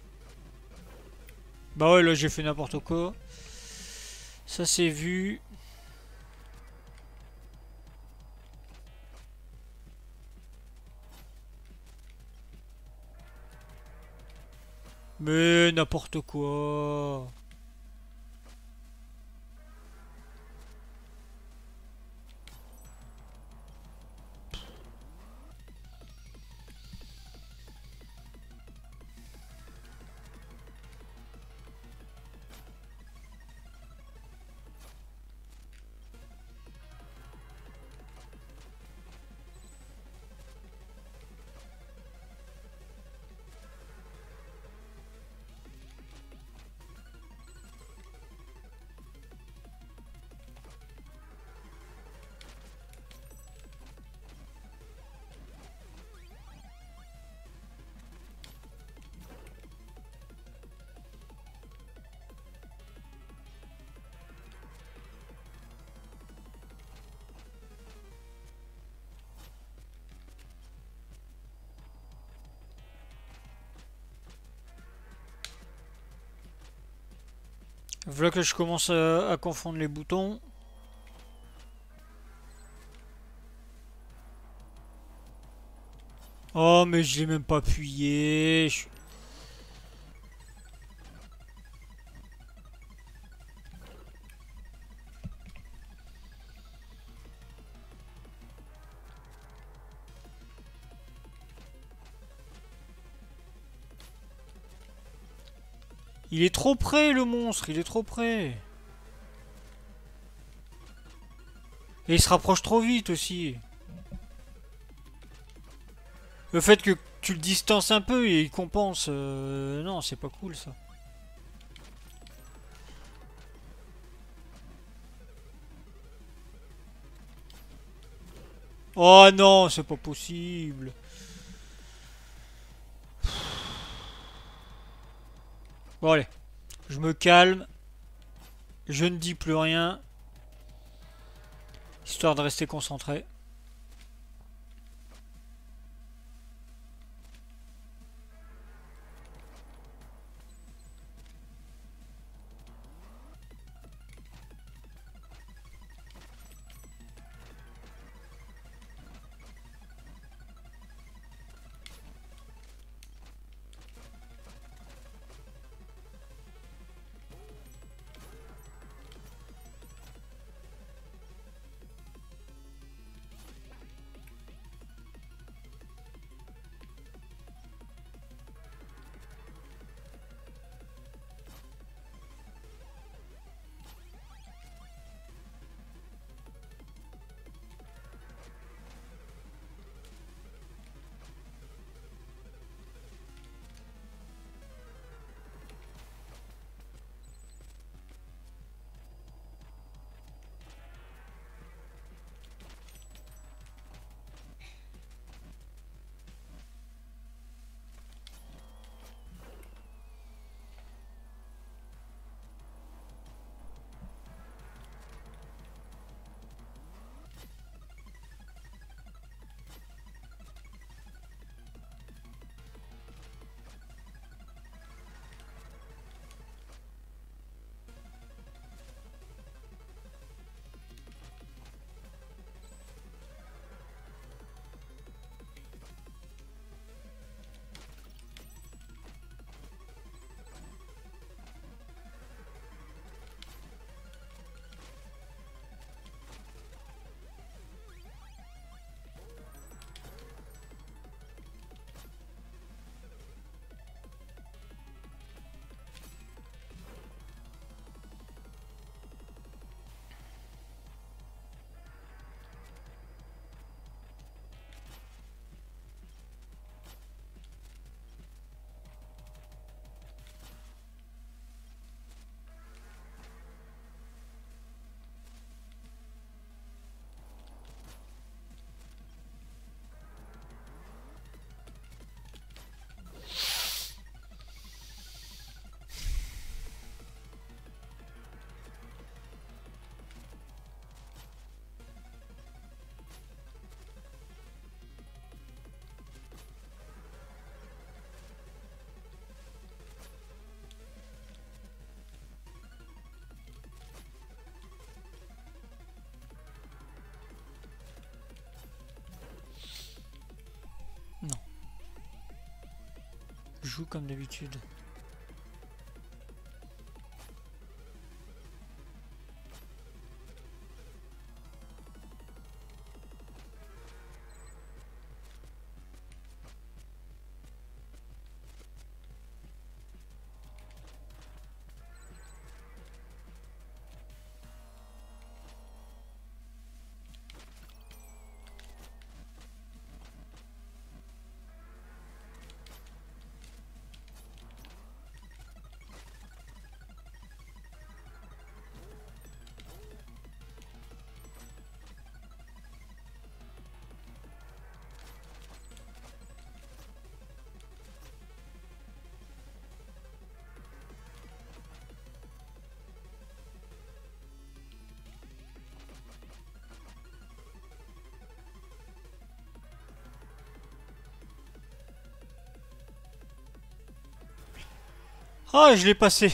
Bah ouais, là j'ai fait n'importe quoi. Ça c'est vu. Mais n'importe quoi. Voilà que je commence à, à confondre les boutons. Oh, mais je l'ai même pas appuyé. Je- Il est trop près, le monstre. Il est trop près. Et il se rapproche trop vite aussi. Le fait que tu le distances un peu et il compense. euh, Non, c'est pas cool ça. Oh non, c'est pas possible. Bon allez, je me calme. Je ne dis plus rien. Histoire de rester concentré. Non, je joue comme d'habitude. Ah, je l'ai passé.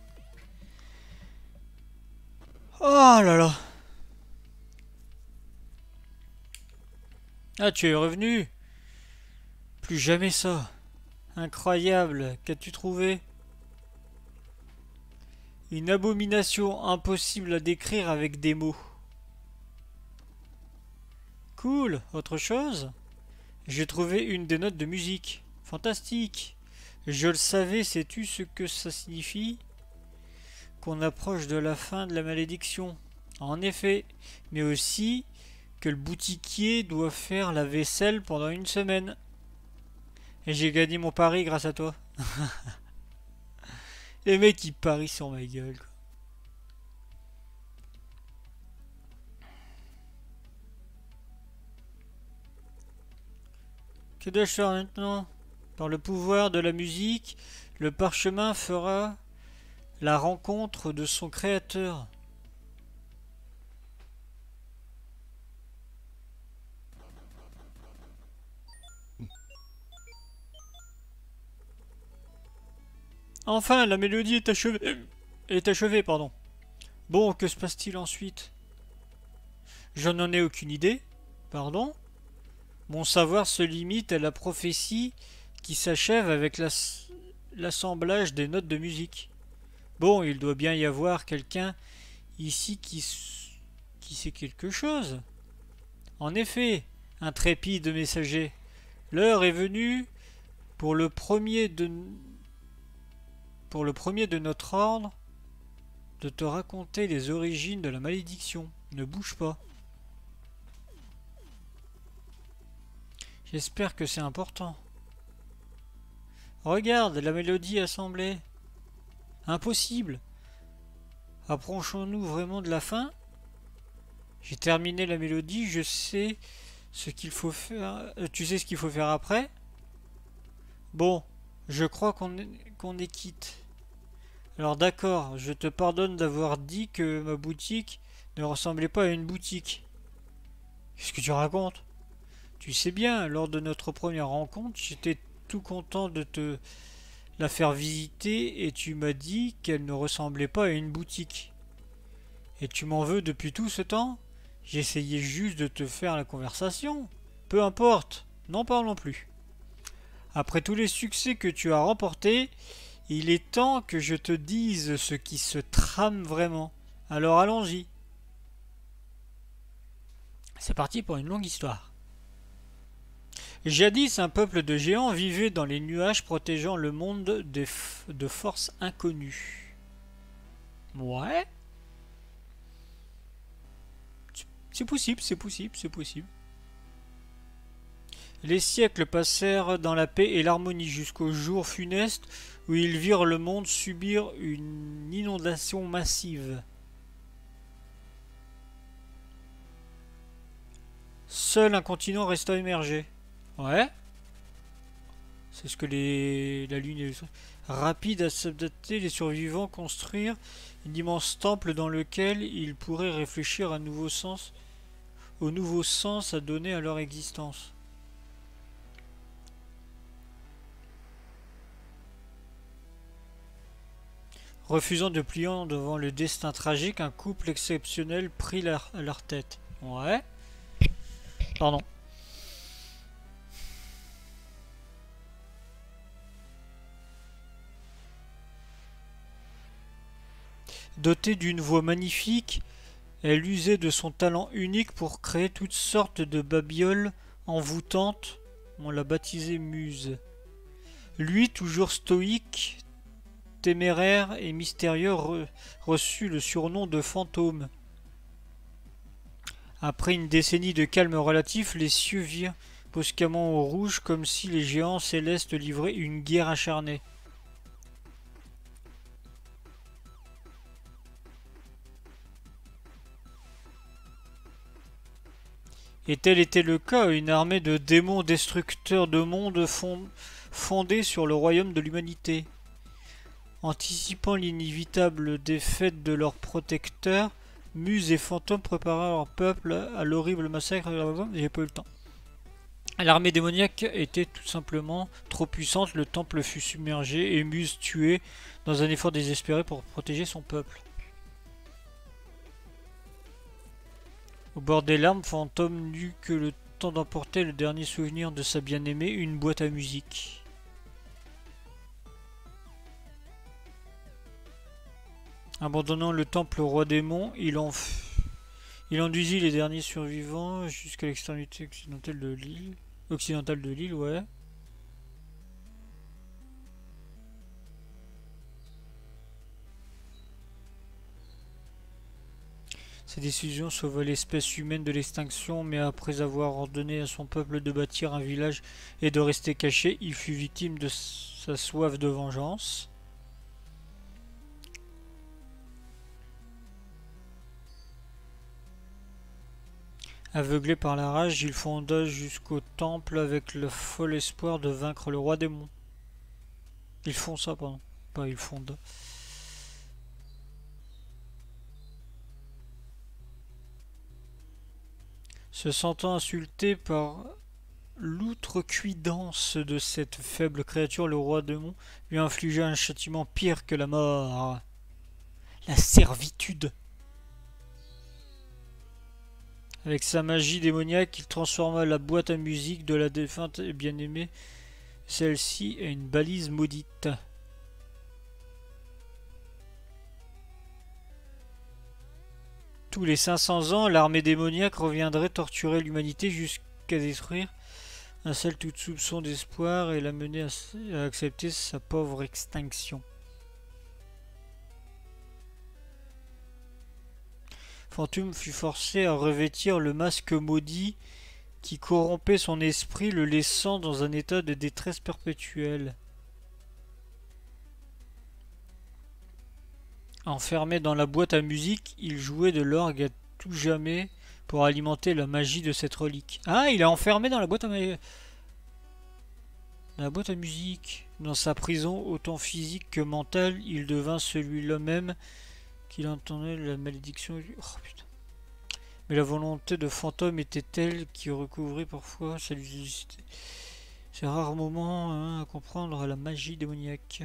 Oh là là. Ah, tu es revenu. Plus jamais ça. Incroyable. Qu'as-tu trouvé? Une abomination impossible à décrire avec des mots. Cool. Autre chose? J'ai trouvé une des notes de musique. Fantastique. Je le savais, sais-tu ce que ça signifie? Qu'on approche de la fin de la malédiction. En effet, mais aussi que le boutiquier doit faire la vaisselle pendant une semaine. Et j'ai gagné mon pari grâce à toi. Les mecs ils parient sur ma gueule, quoi. Que dois-je faire maintenant? Par le pouvoir de la musique, le parchemin fera la rencontre de son créateur. Enfin, la mélodie est achevée. Est achevée, pardon. Bon, que se passe-t-il ensuite? Je n'en ai aucune idée. Pardon? Mon savoir se limite à la prophétie qui s'achève avec l'assemblage des notes de musique. Bon, il doit bien y avoir quelqu'un ici qui, qui sait quelque chose. En effet, intrépide messager, l'heure est venue pour le premier de pour le premier de notre ordre de te raconter les origines de la malédiction. Ne bouge pas. J'espère que c'est important. Regarde, la mélodie assemblée. Impossible. Approchons-nous vraiment de la fin? J'ai terminé la mélodie, je sais ce qu'il faut faire. Euh, tu sais ce qu'il faut faire après? Bon, je crois qu'on est, qu'on est quitte. Alors d'accord, je te pardonne d'avoir dit que ma boutique ne ressemblait pas à une boutique. Qu'est-ce que tu racontes? Tu sais bien, lors de notre première rencontre, j'étais tout content de te la faire visiter et tu m'as dit qu'elle ne ressemblait pas à une boutique. Et tu m'en veux depuis tout ce temps? J'essayais juste de te faire la conversation. Peu importe, n'en parlons plus. Après tous les succès que tu as remportés, il est temps que je te dise ce qui se trame vraiment. Alors allons-y. C'est parti pour une longue histoire. Jadis, un peuple de géants vivait dans les nuages protégeant le monde de, de forces inconnues. Ouais. C'est possible, c'est possible, c'est possible. Les siècles passèrent dans la paix et l'harmonie jusqu'au jour funeste où ils virent le monde subir une inondation massive. Seul un continent resta émergé. Ouais. C'est ce que les la lune et le soleil. Rapide à s'adapter, les survivants construirent un immense temple dans lequel ils pourraient réfléchir à nouveau sens, au nouveau sens à donner à leur existence. Refusant de plier devant le destin tragique, un couple exceptionnel prit leur, à leur tête. Ouais. Pardon. Dotée d'une voix magnifique, elle usait de son talent unique pour créer toutes sortes de babioles envoûtantes. On l'a baptisée Muse. Lui, toujours stoïque, téméraire et mystérieux, re reçut le surnom de fantôme. Après une décennie de calme relatif, les cieux virent brusquement au rouge comme si les géants célestes livraient une guerre acharnée. Et tel était le cas, une armée de démons destructeurs de mondes fond fondée sur le royaume de l'humanité. Anticipant l'inévitable défaite de leurs protecteurs, Muse et Fantôme préparèrent leur peuple à l'horrible massacre. J'ai pas eu le temps. L'armée démoniaque était tout simplement trop puissante, le temple fut submergé et Muse tué dans un effort désespéré pour protéger son peuple. Au bord des larmes, Fantôme n'eut que le temps d'emporter le dernier souvenir de sa bien-aimée, une boîte à musique. Abandonnant le temple au roi démon, il, en il enduisit les derniers survivants jusqu'à l'extrémité occidentale de l'île. Occidentale de l'île, ouais. Sa décision sauva l'espèce humaine de l'extinction, mais après avoir ordonné à son peuple de bâtir un village et de rester caché, il fut victime de sa soif de vengeance. Aveuglé par la rage, il fonda jusqu'au temple avec le fol espoir de vaincre le roi démon. Il fonça, pardon. Pas il fonda. Se sentant insulté par l'outrecuidance de cette faible créature, le roi démon lui infligea un châtiment pire que la mort. La servitude. Avec sa magie démoniaque, il transforma la boîte à musique de la défunte et bien-aimée, celle-ci, à une balise maudite. Tous les cinq cents ans, l'armée démoniaque reviendrait torturer l'humanité jusqu'à détruire un seul tout soupçon d'espoir et l'amener à, à accepter sa pauvre extinction. Fantôme fut forcé à revêtir le masque maudit qui corrompait son esprit, le laissant dans un état de détresse perpétuelle. Enfermé dans la boîte à musique, il jouait de l'orgue à tout jamais pour alimenter la magie de cette relique. Ah, il est enfermé dans la boîte à, dans la boîte à musique. Dans sa prison, autant physique que mentale, il devint celui-là même qu'il entendait la malédiction. Oh putain. Mais la volonté de Fantôme était telle qu'il recouvrait parfois sa lucidité. Ces rares moments hein, à comprendre la magie démoniaque.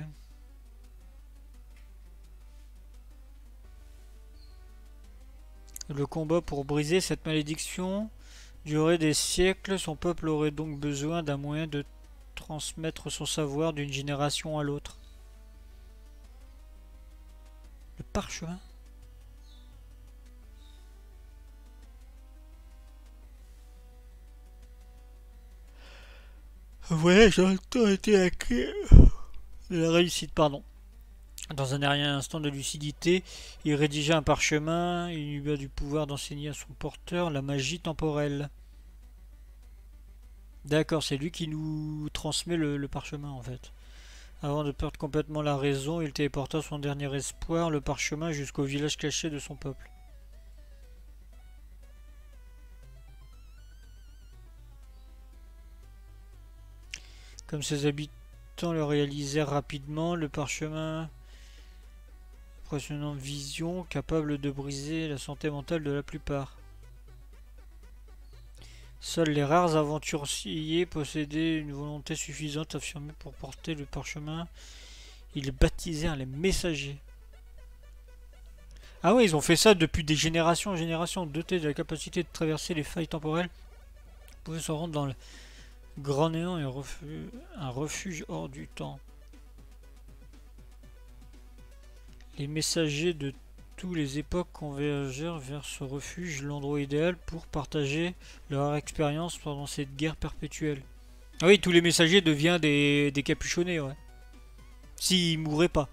Le combat pour briser cette malédiction durait des siècles. Son peuple aurait donc besoin d'un moyen de transmettre son savoir d'une génération à l'autre. Le parchemin. Le voyage dans le temps était la clé de la réussite, pardon. Dans un dernier instant de lucidité, il rédigea un parchemin, il eut du pouvoir d'enseigner à son porteur la magie temporelle. D'accord, c'est lui qui nous transmet le, le parchemin en fait. Avant de perdre complètement la raison, il téléporta son dernier espoir, le parchemin, jusqu'au village caché de son peuple. Comme ses habitants le réalisèrent rapidement, le parchemin, impressionnante vision, capable de briser la santé mentale de la plupart. Seuls les rares aventuriers possédaient une volonté suffisante affirmée pour porter le parchemin. Ils baptisèrent les messagers. Ah ouais, ils ont fait ça depuis des générations en générations. Dotés de la capacité de traverser les failles temporelles, ils pouvaient se rendre dans le grand néant et refuge, un refuge hors du temps. Les messagers de toutes les époques convergèrent vers ce refuge, l'endroit idéal pour partager leur expérience pendant cette guerre perpétuelle. Ah oui, tous les messagers deviennent des, des capuchonnés, ouais. S'ils mouraient pas.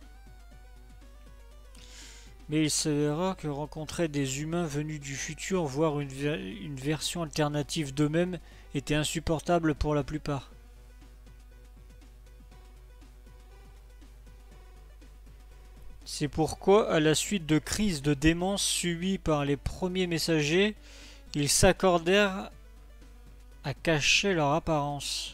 Mais il s'avéra que rencontrer des humains venus du futur, voire une, une version alternative d'eux-mêmes, était insupportable pour la plupart. C'est pourquoi, à la suite de crises de démence subies par les premiers messagers, ils s'accordèrent à cacher leur apparence.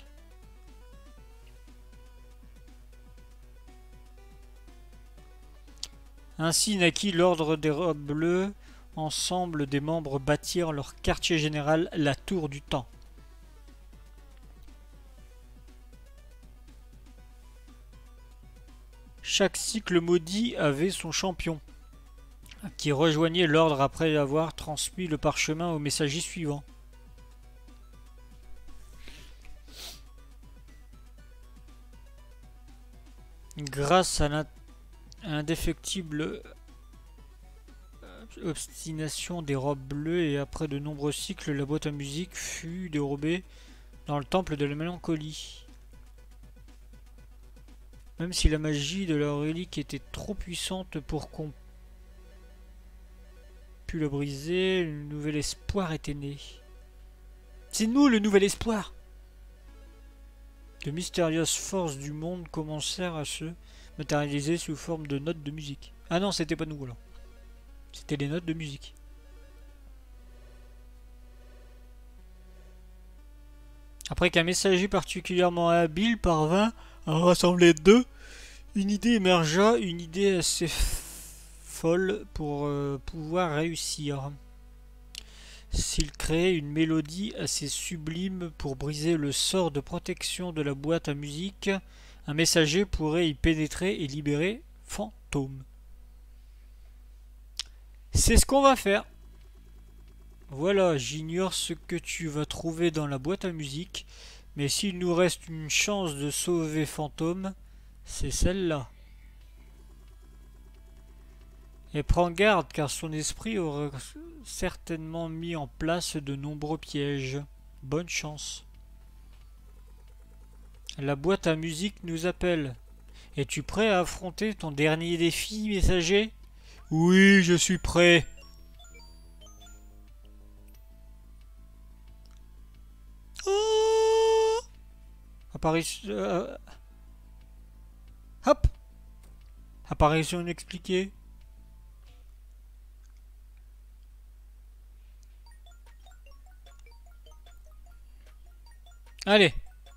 Ainsi naquit l'ordre des robes bleues. Ensemble, des membres bâtirent leur quartier général, la Tour du Temps. Chaque cycle maudit avait son champion, qui rejoignait l'ordre après avoir transmis le parchemin au messager suivant. Grâce à l'indéfectible obstination des robes bleues et après de nombreux cycles, la boîte à musique fut dérobée dans le temple de la mélancolie. Même si la magie de la relique était trop puissante pour qu'on pût la briser, le nouvel espoir était né. C'est nous le nouvel espoir! De mystérieuses forces du monde commencèrent à se matérialiser sous forme de notes de musique. Ah non, c'était pas nous alors. C'était les notes de musique. Après qu'un messager particulièrement habile parvint à rassembler deux, une idée émergea, une idée assez folle pour euh, pouvoir réussir. S'il créait une mélodie assez sublime pour briser le sort de protection de la boîte à musique, un messager pourrait y pénétrer et libérer Fantôme. C'est ce qu'on va faire. Voilà, j'ignore ce que tu vas trouver dans la boîte à musique, mais s'il nous reste une chance de sauver Fantôme, c'est celle-là. Et prends garde car son esprit aura certainement mis en place de nombreux pièges. Bonne chance. La boîte à musique nous appelle. Es-tu prêt à affronter ton dernier défi, messager? Oui, je suis prêt. Oh Apparition... Euh... Hop Apparition inexpliquée. Allez.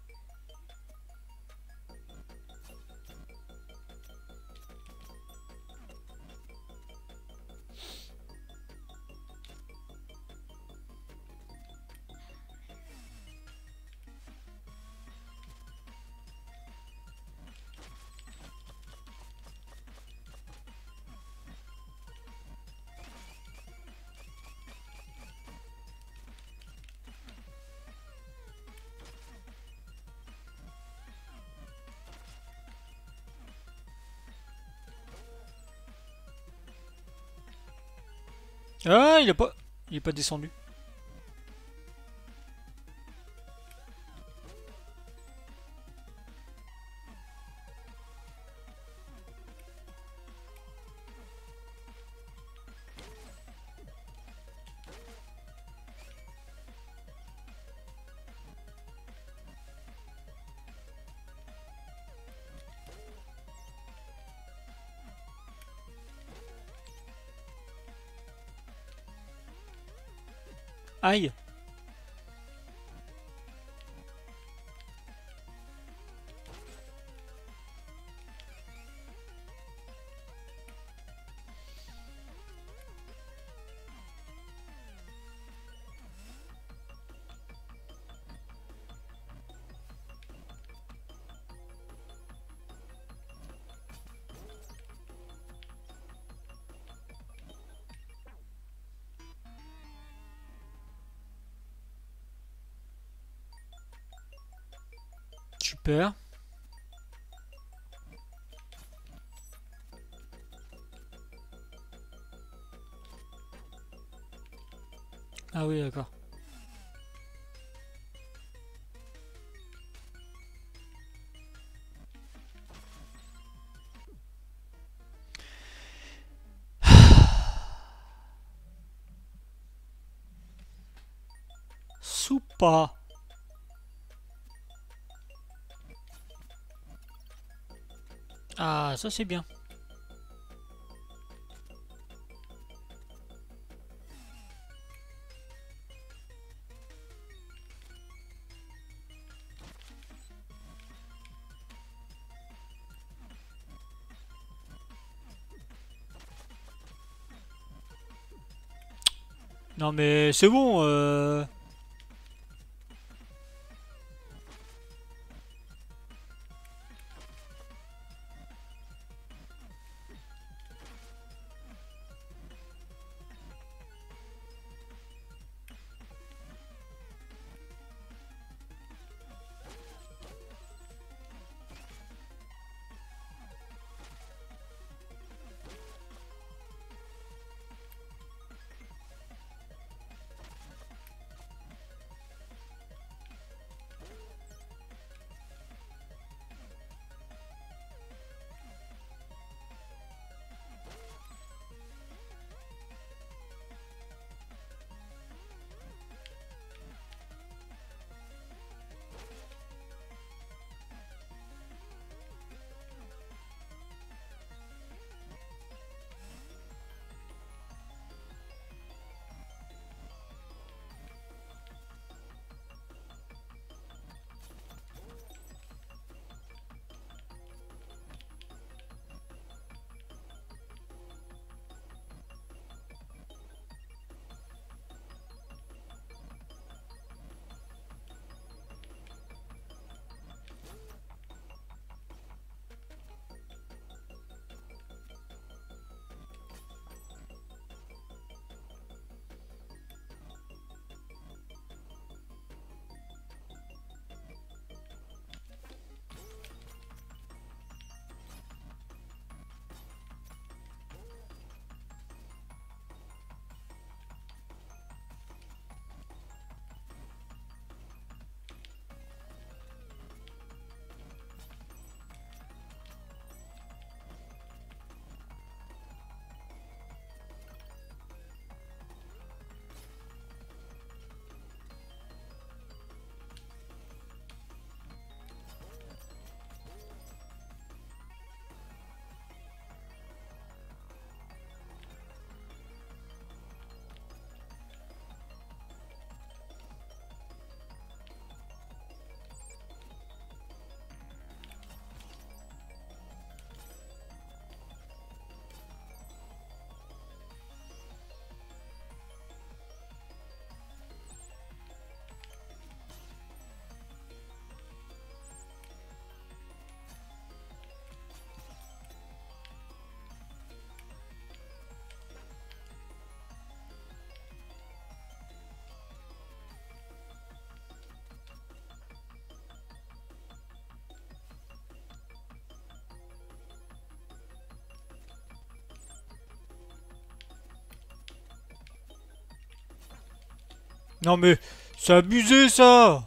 Ah, il a pas... Il est pas descendu. Aïe. Super. Ah oui, d'accord. Soupa. Ah, ça c'est bien. Non mais c'est bon. Euh... Non mais, c'est abusé ça!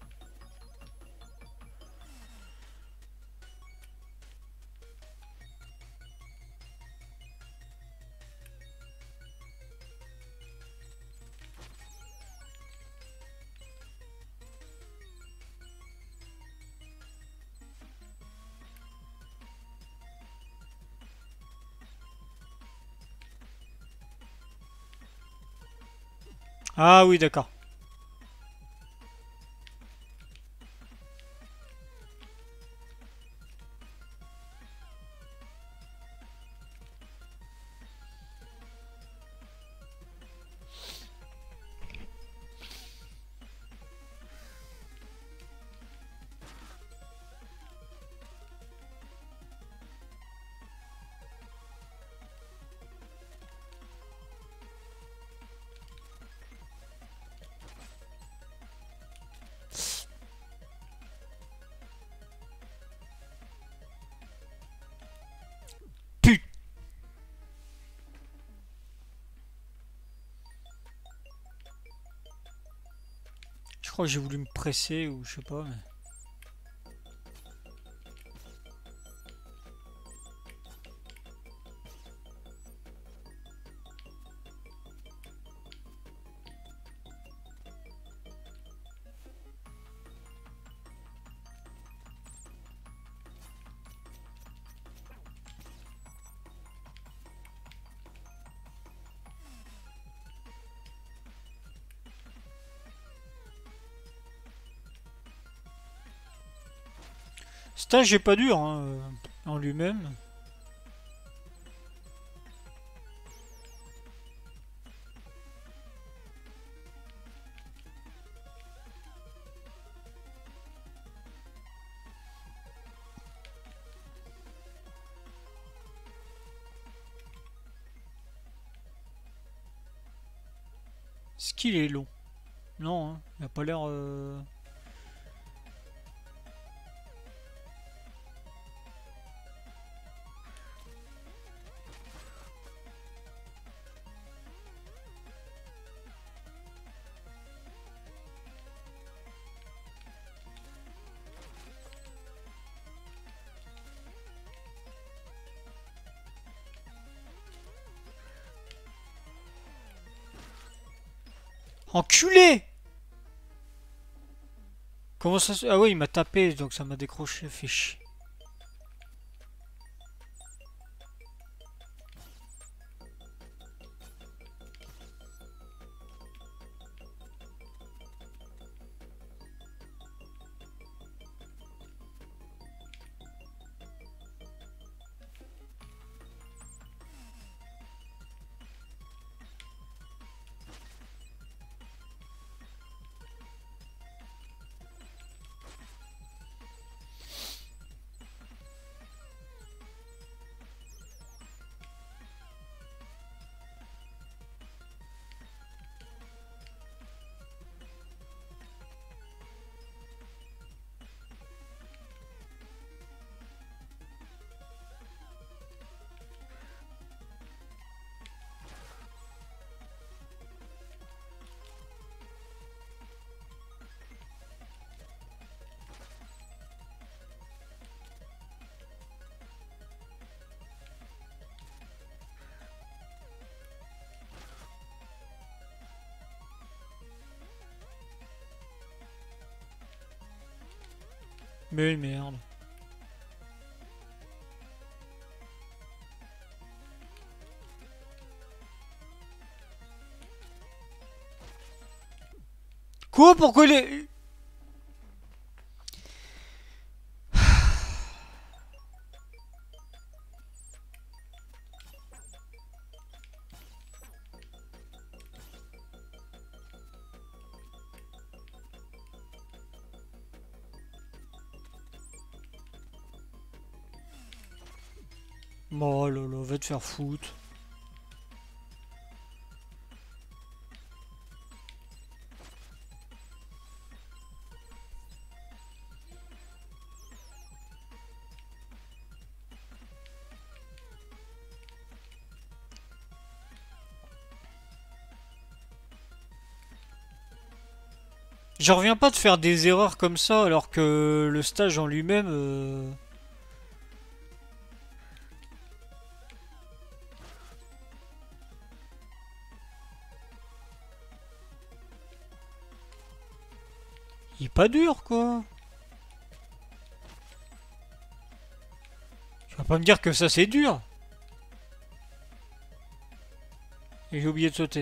Ah oui, d'accord. Putain, je crois que j'ai voulu me presser ou je sais pas. Mais... Stage est pas dur hein, euh, en lui-même. Est-ce qu'il est long? Non, hein, il a pas l'air... Euh... Enculé! Comment ça se... Ah oui, il m'a tapé, donc ça m'a décroché, fait chier. Mais merde. Quoi? Pourquoi les... Oh là là, va te faire foutre. J'en reviens pas de faire des erreurs comme ça alors que le stage en lui-même... euh, il est pas dur quoi. Tu vas pas me dire que ça c'est dur. Et j'ai oublié de sauter.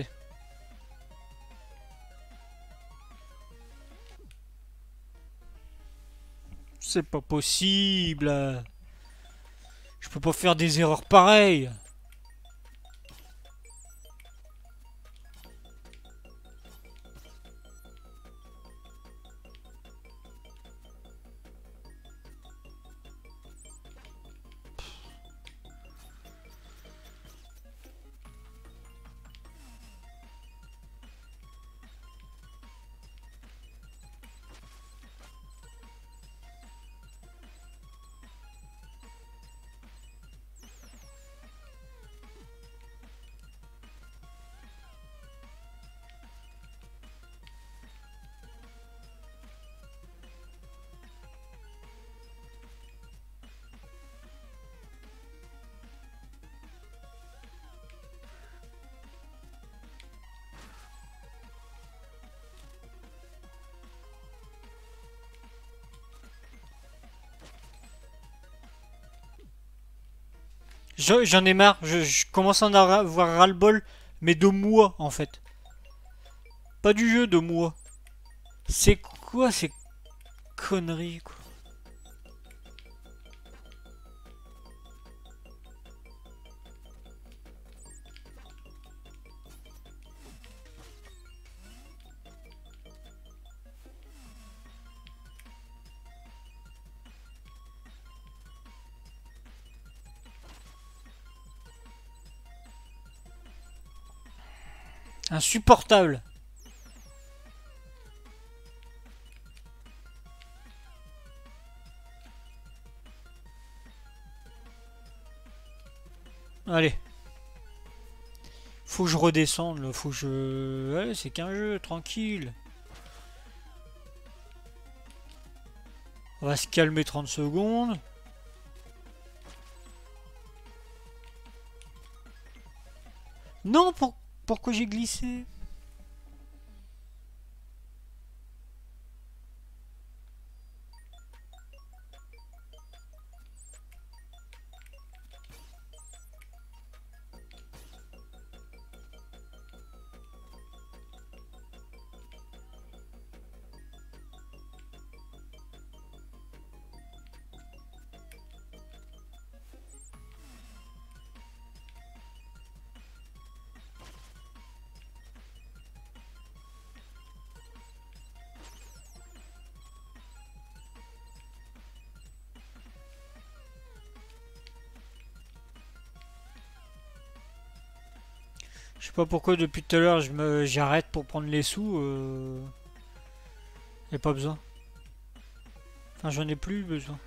C'est pas possible. Je peux pas faire des erreurs pareilles. Je- J'en ai marre. Je, je commence à en avoir ras-le-bol. Mais de moi en fait. Pas du jeu, de moi. C'est quoi ces conneries quoi? Insupportable. Allez. Faut que je redescende là. Faut que je... Ouais, c'est qu'un jeu, tranquille. On va se calmer trente secondes. Non, pour... pourquoi j'ai glissé? Je sais pas pourquoi depuis tout à l'heure je me j'arrête pour prendre les sous. Euh... Y a pas besoin. Enfin, j'en ai plus besoin.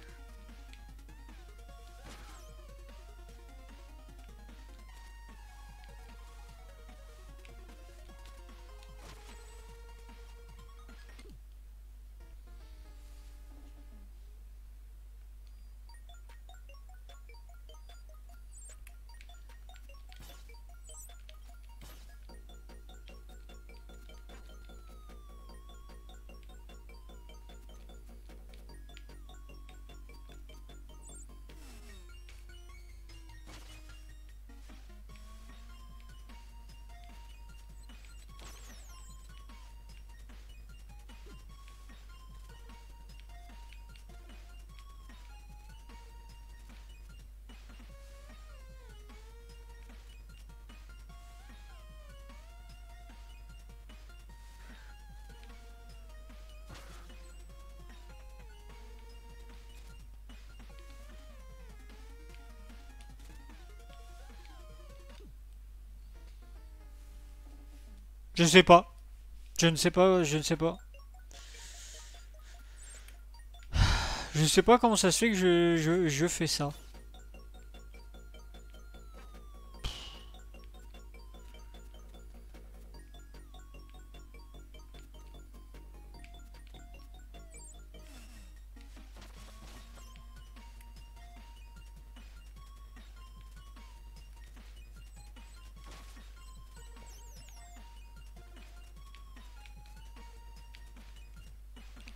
Je sais pas. Je ne sais pas, je ne sais pas. Je sais pas comment ça se fait que je, je, je fais ça.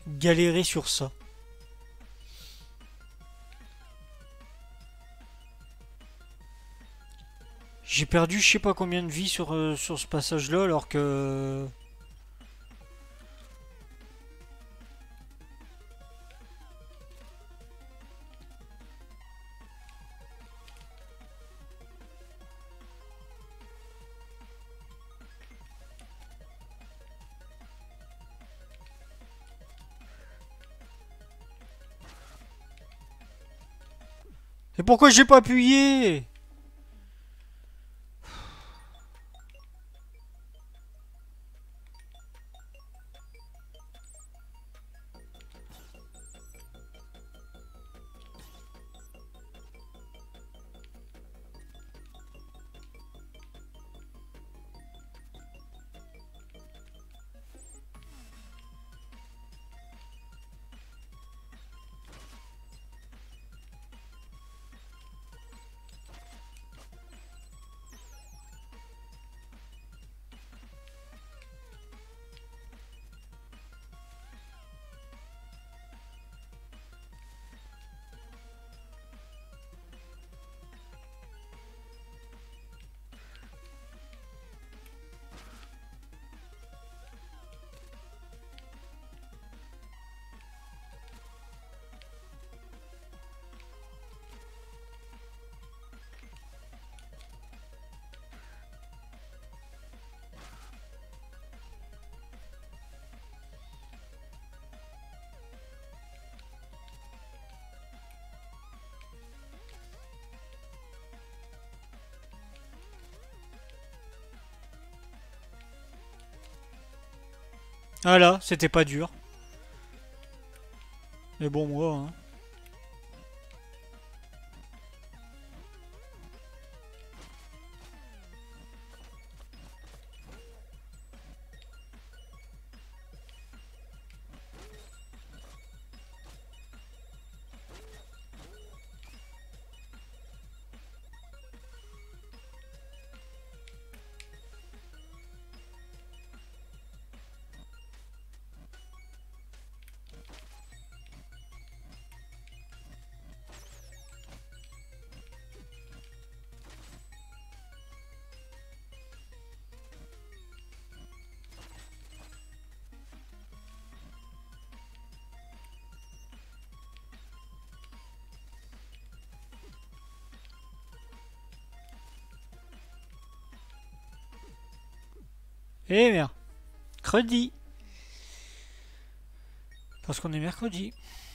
galérer sur ça. J'ai perdu je sais pas combien de vie sur, euh, sur ce passage-là alors que... Et pourquoi j'ai pas appuyé? Voilà, c'était pas dur. Mais bon, moi, hein. Eh merde. Mercredi. Parce qu'on est mercredi.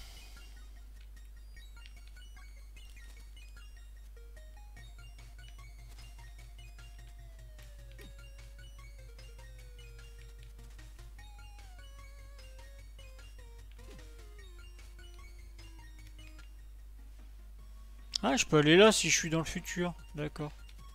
Ah, je peux aller là si je suis dans le futur. D'accord.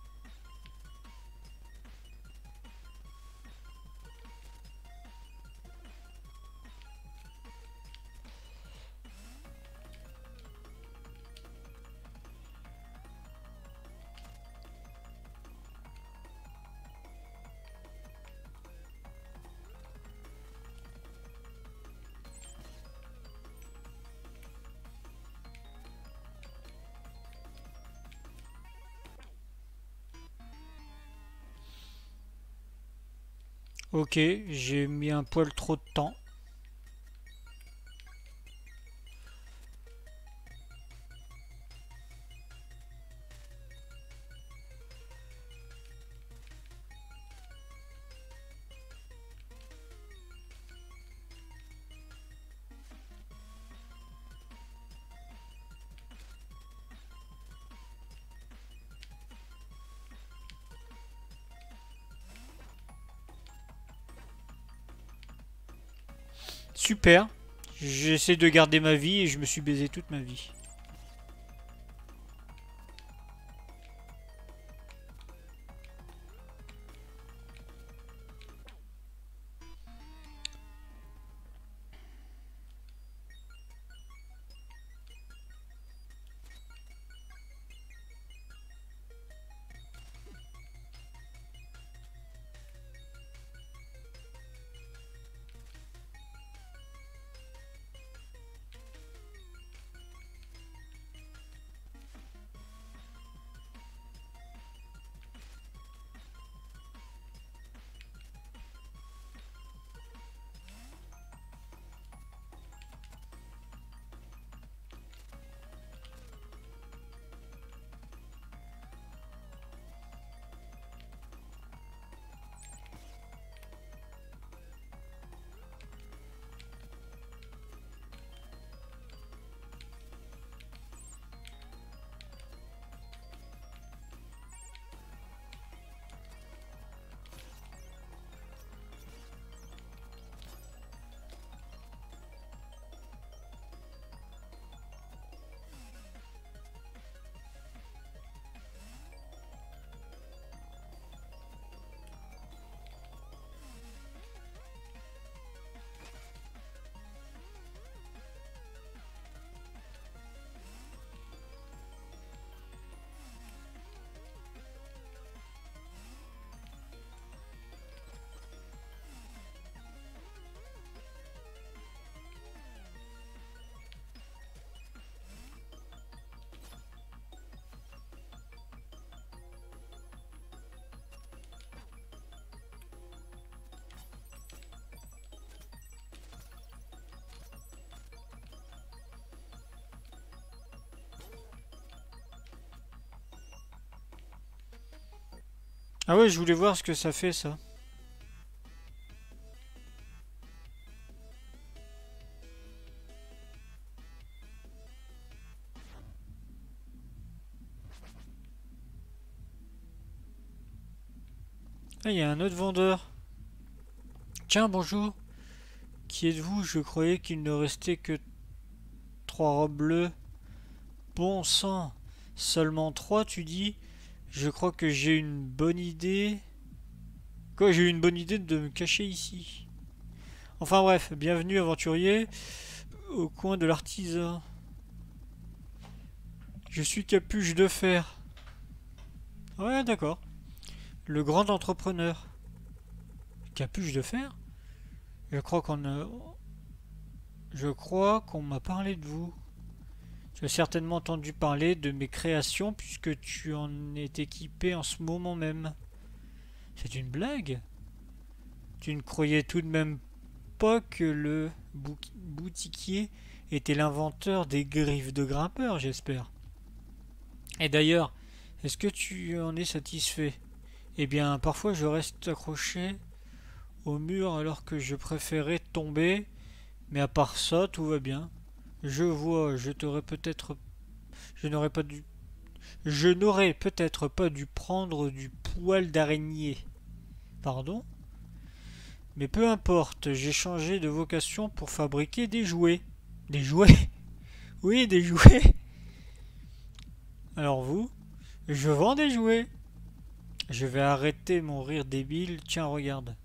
Ok, j'ai mis un poil trop de temps. Super. J'essaie de garder ma vie et je me suis baisé toute ma vie. Ah ouais, je voulais voir ce que ça fait ça. Ah, il y a un autre vendeur. Tiens, bonjour. Qui êtes-vous? Je croyais qu'il ne restait que trois robes bleues. Bon sang. Seulement trois, tu dis? Je crois que j'ai une bonne idée. Quoi, j'ai eu une bonne idée de me cacher ici. Enfin bref, bienvenue aventurier au coin de l'artisan. Je suis Capuche de Fer. Ouais, d'accord. Le grand entrepreneur. Capuche de Fer? Je crois qu'on a... Je crois qu'on m'a parlé de vous. Tu as certainement entendu parler de mes créations puisque tu en es équipé en ce moment même. C'est une blague? Tu ne croyais tout de même pas que le bou- boutiquier était l'inventeur des griffes de grimpeur, j'espère. Et d'ailleurs, est-ce que tu en es satisfait? Eh bien, parfois je reste accroché au mur alors que je préférais tomber, mais à part ça, tout va bien. Je vois, je t'aurais peut-être... Je n'aurais pas dû... Je n'aurais peut-être pas dû prendre du poil d'araignée. Pardon? Mais peu importe, j'ai changé de vocation pour fabriquer des jouets. Des jouets? Oui, des jouets. Alors vous? Je vends des jouets. Je vais arrêter mon rire débile. Tiens, regarde.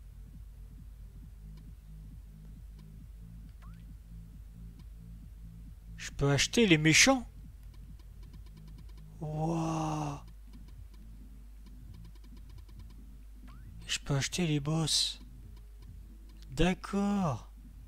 Je peux acheter les méchants. Waouh. Je peux acheter les boss. D'accord.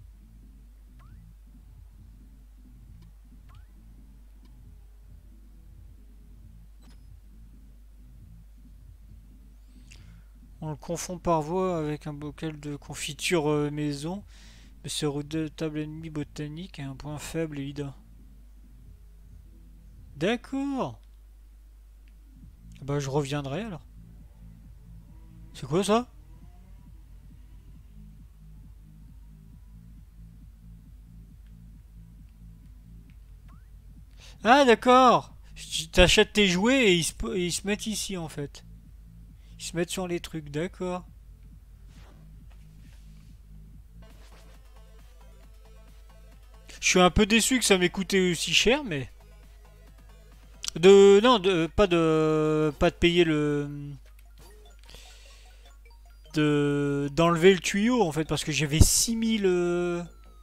On le confond par voie avec un bocal de confiture euh, maison, mais ce redoutable ennemi botanique a un point faible évident. D'accord. Bah je reviendrai alors. C'est quoi ça? Ah d'accord. Tu t'achètes tes jouets et ils se, et ils se mettent ici en fait. Ils se mettent sur les trucs, d'accord. Je suis un peu déçu que ça m'ait coûté aussi cher, mais... De... Non, de, pas de... Pas de payer le... De... D'enlever le tuyau en fait, parce que j'avais six mille... euh,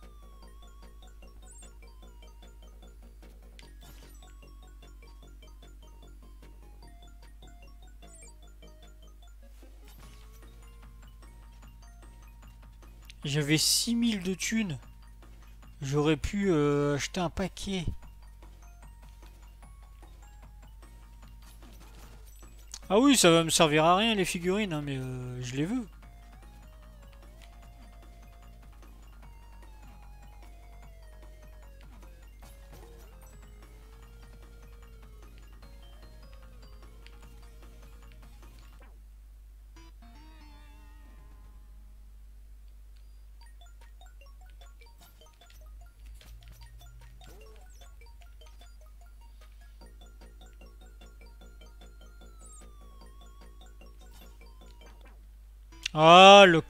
J'avais six mille de thunes. J'aurais pu euh, acheter un paquet. Ah oui, ça va me servir à rien les figurines, hein, mais euh, je les veux. Ah, le...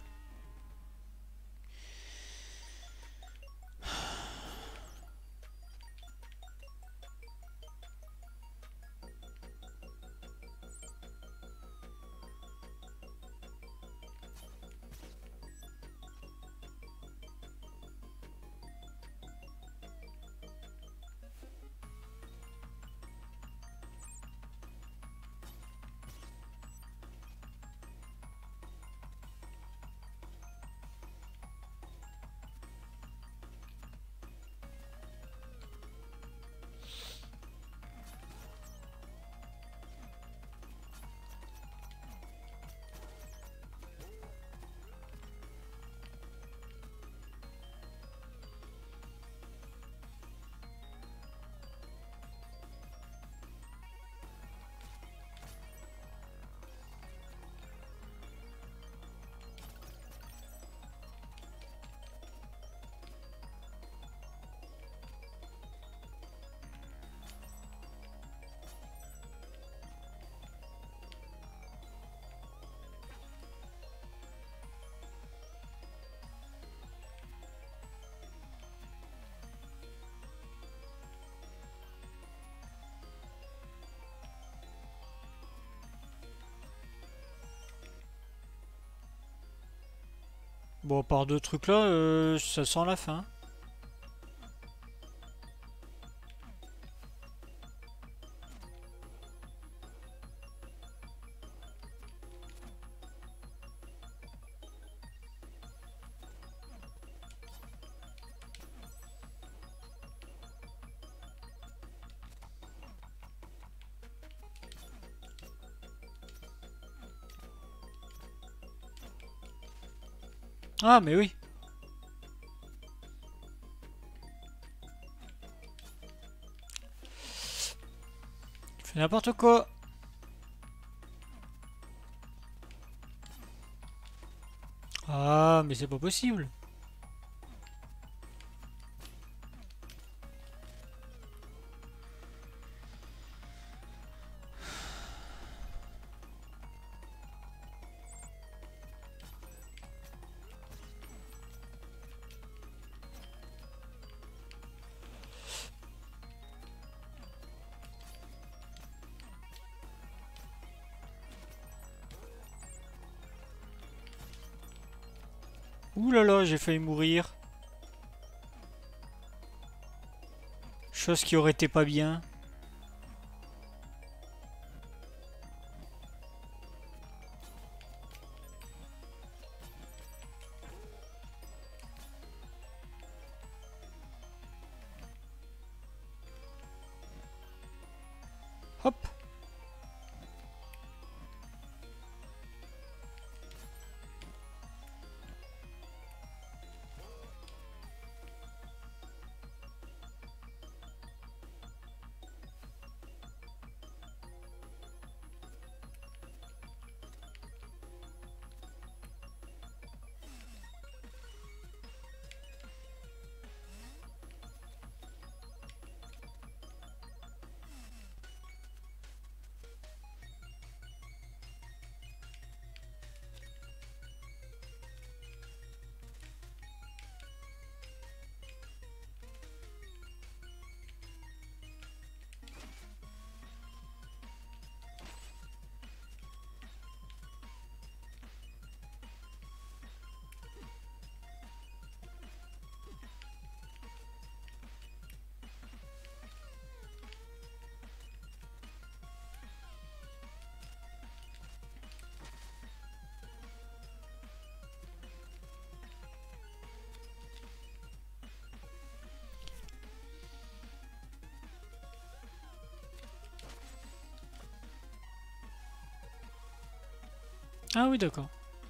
Bon, par deux trucs là, euh, ça sent la fin. Ah, mais oui. Tu fais n'importe quoi. Ah, mais c'est pas possible. Ouh là là, j'ai failli mourir. Chose qui aurait été pas bien. Hop. Ah oui, d'accord.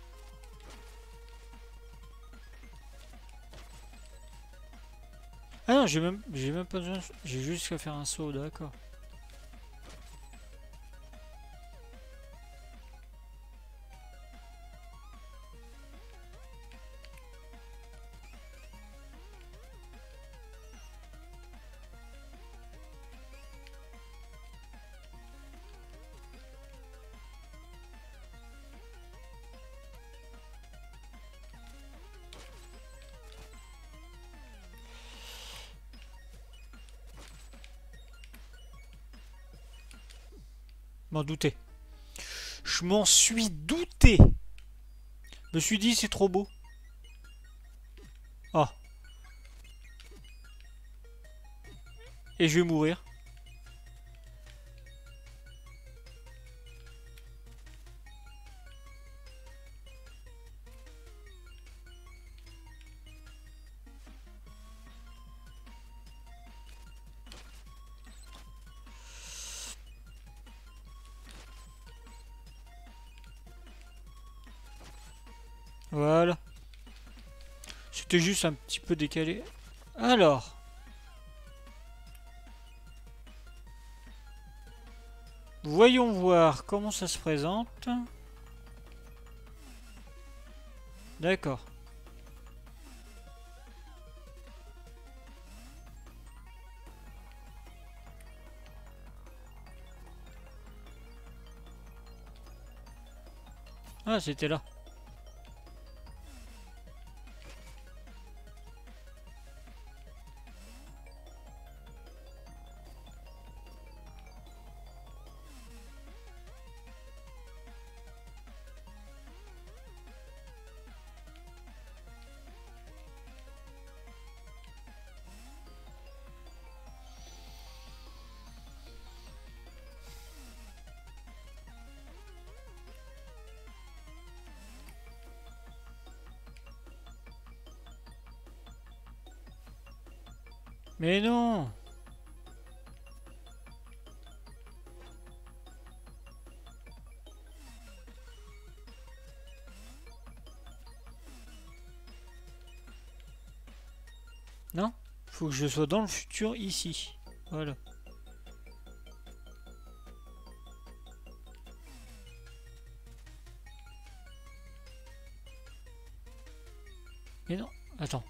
Ah non, j'ai même, j'ai même pas besoin. J'ai juste qu'à faire un saut, d'accord. M'en douter. Je m'en suis douté. Je me suis dit, c'est trop beau. Ah. Et je vais mourir. Voilà. C'était juste un petit peu décalé. Alors. Voyons voir comment ça se présente. D'accord. Ah, c'était là. Mais non! Non? Faut que je sois dans le futur ici. Voilà. Mais non, attends.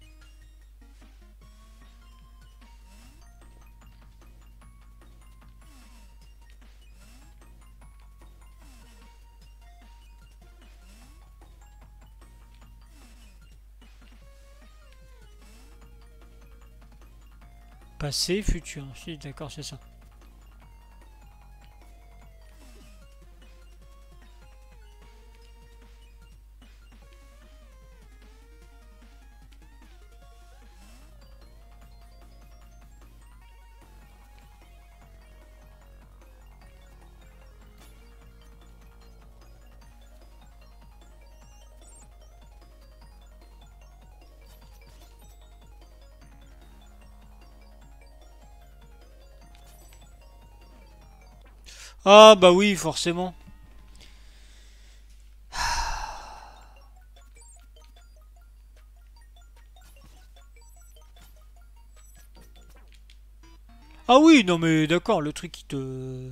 Passé, futur. Si, d'accord, c'est ça. Ah bah oui, forcément. Ah oui, non mais d'accord, le truc qui te...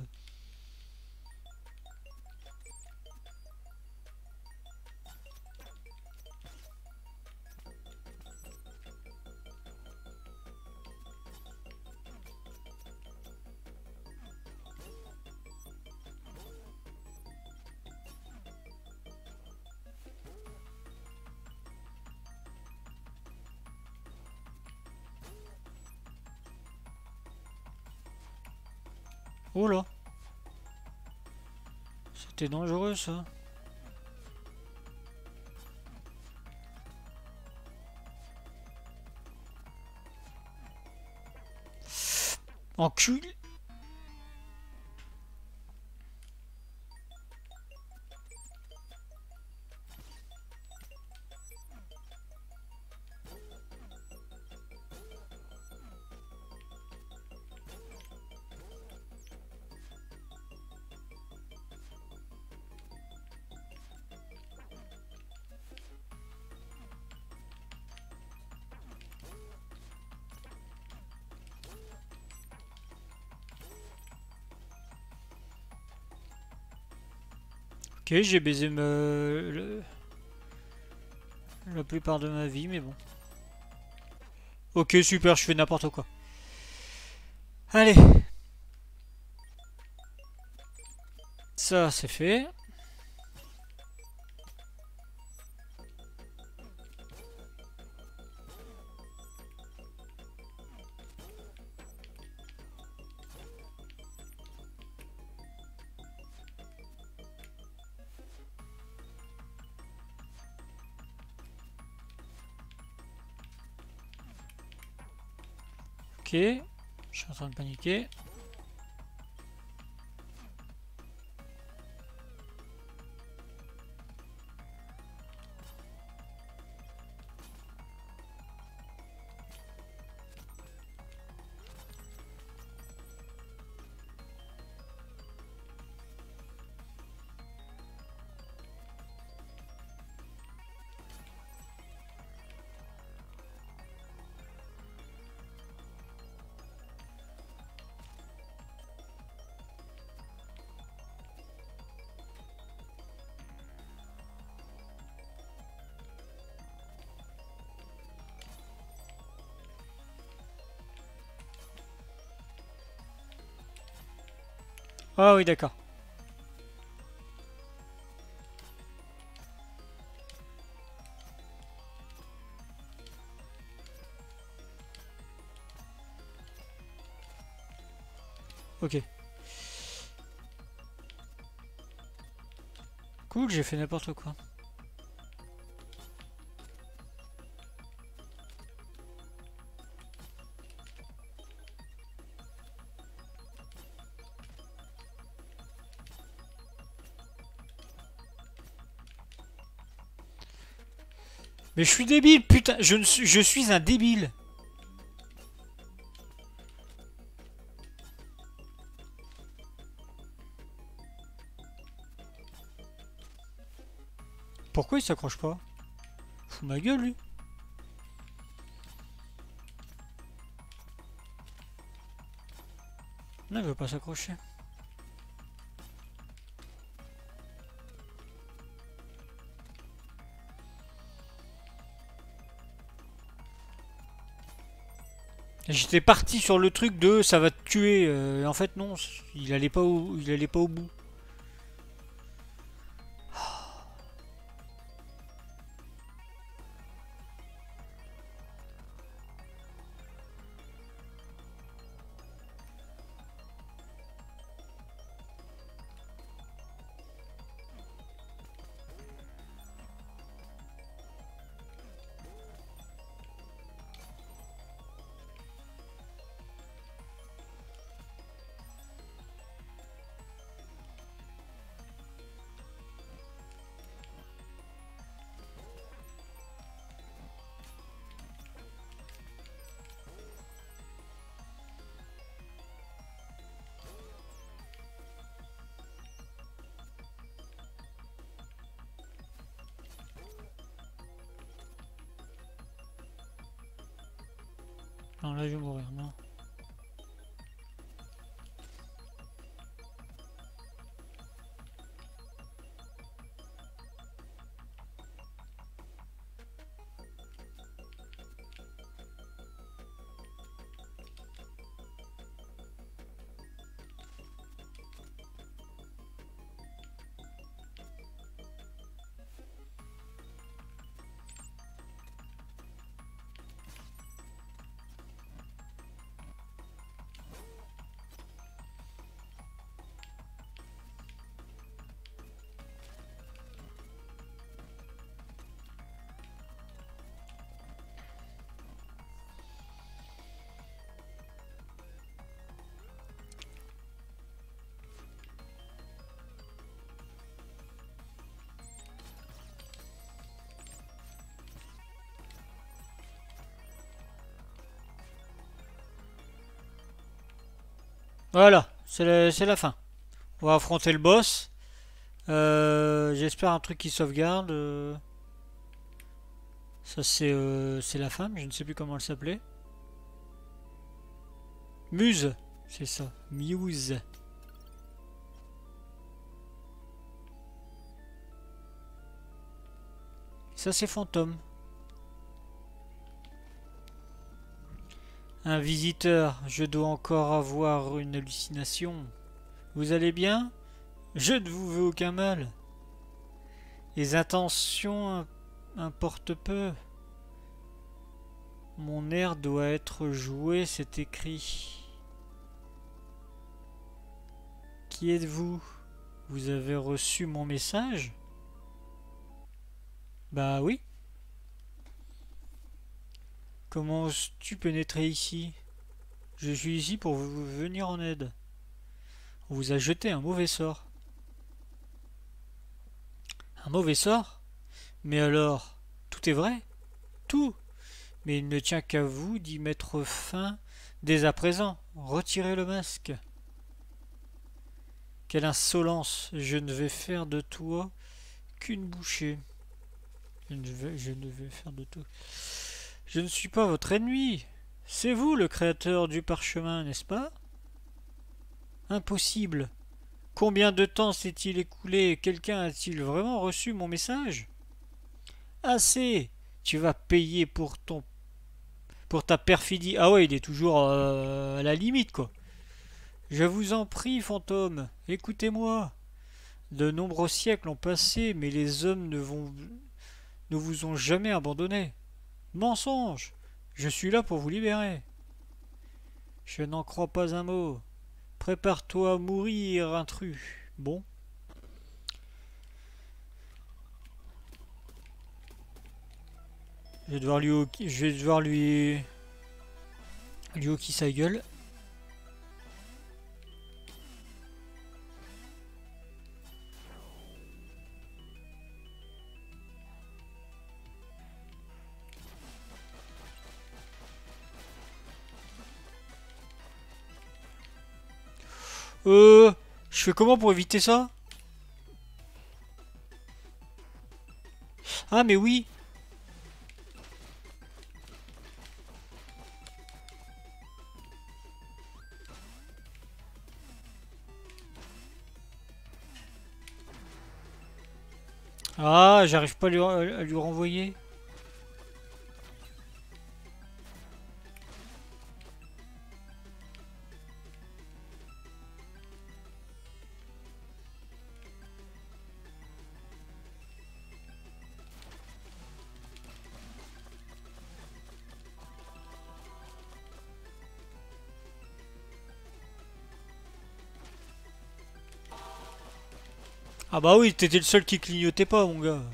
Oh là. C'était dangereux ça. Enculé. Ok, j'ai baisé me... le- la plupart de ma vie, mais bon. Ok, super, je fais n'importe quoi. Allez. Ça, c'est fait. Ok. Je suis en train de paniquer. Ah oui, d'accord. Ok. Cool, j'ai fait n'importe quoi. Mais je suis débile, putain, je, ne suis, je suis un débile. Pourquoi il s'accroche pas? Fout ma gueule, lui. Non, il veut pas s'accrocher. J'étais parti sur le truc de ça va te tuer. Euh, en fait, non, il allait pas au, il allait pas au bout. Non, là, je vais mourir, non. Voilà, c'est la, c'est la fin. On va affronter le boss. Euh, J'espère un truc qui sauvegarde. euh. Ça, c'est euh, c'est la femme, je ne sais plus comment elle s'appelait. Muse, c'est ça. Muse. Ça, c'est fantôme. Un visiteur, je dois encore avoir une hallucination. Vous allez bien? Je ne vous veux aucun mal. Les intentions importent peu. Mon air doit être joué, c'est écrit. Qui êtes-vous? Vous avez reçu mon message? Bah oui. Comment oses-tu pénétrer ici? Je suis ici pour vous venir en aide. On vous a jeté un mauvais sort. Un mauvais sort? Mais alors, tout est vrai? Tout? Mais il ne tient qu'à vous d'y mettre fin dès à présent. Retirez le masque. Quelle insolence! Je ne vais faire de toi qu'une bouchée. Je ne vais, je ne vais faire de toi. Je ne suis pas votre ennemi. C'est vous le créateur du parchemin, n'est-ce pas? Impossible. Combien de temps s'est-il écoulé? Quelqu'un a-t-il vraiment reçu mon message? Assez. Tu vas payer pour ton pour ta perfidie. Ah ouais, il est toujours euh, à la limite, quoi. Je vous en prie, fantôme, écoutez-moi. De nombreux siècles ont passé, mais les hommes ne, vont, ne vous ont jamais abandonné. Mensonge! Je suis là pour vous libérer. Je n'en crois pas un mot. Prépare-toi à mourir, intrus. Bon. Je vais devoir lui, je vais devoir lui, lui hockey sa gueule. Euh, je fais comment pour éviter ça? Ah mais oui. Ah, j'arrive pas à lui, à lui renvoyer. Ah bah oui, t'étais le seul qui clignotait pas, mon gars.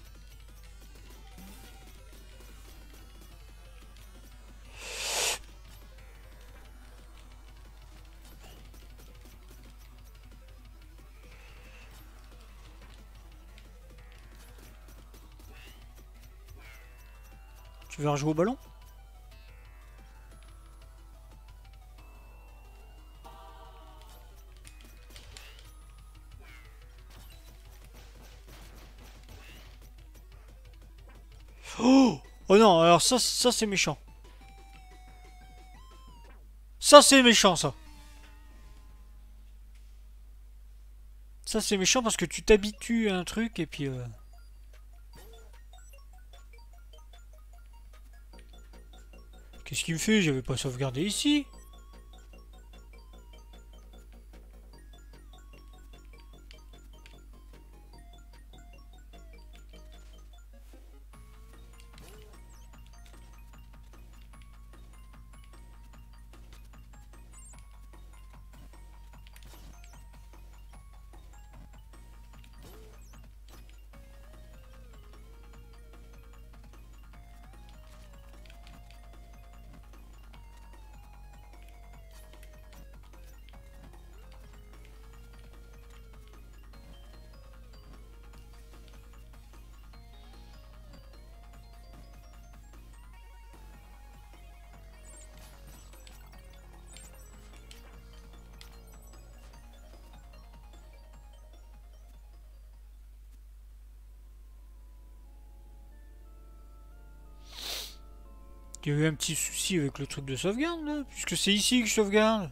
Tu veux rejouer au ballon? Oh! Oh non, alors ça, ça c'est méchant. Ça c'est méchant, ça. Ça c'est méchant parce que tu t'habitues à un truc et puis... euh, Qu'est-ce qu'il me fait? J'avais pas sauvegardé ici. Il y a eu un petit souci avec le truc de sauvegarde là, puisque c'est ici que je sauvegarde.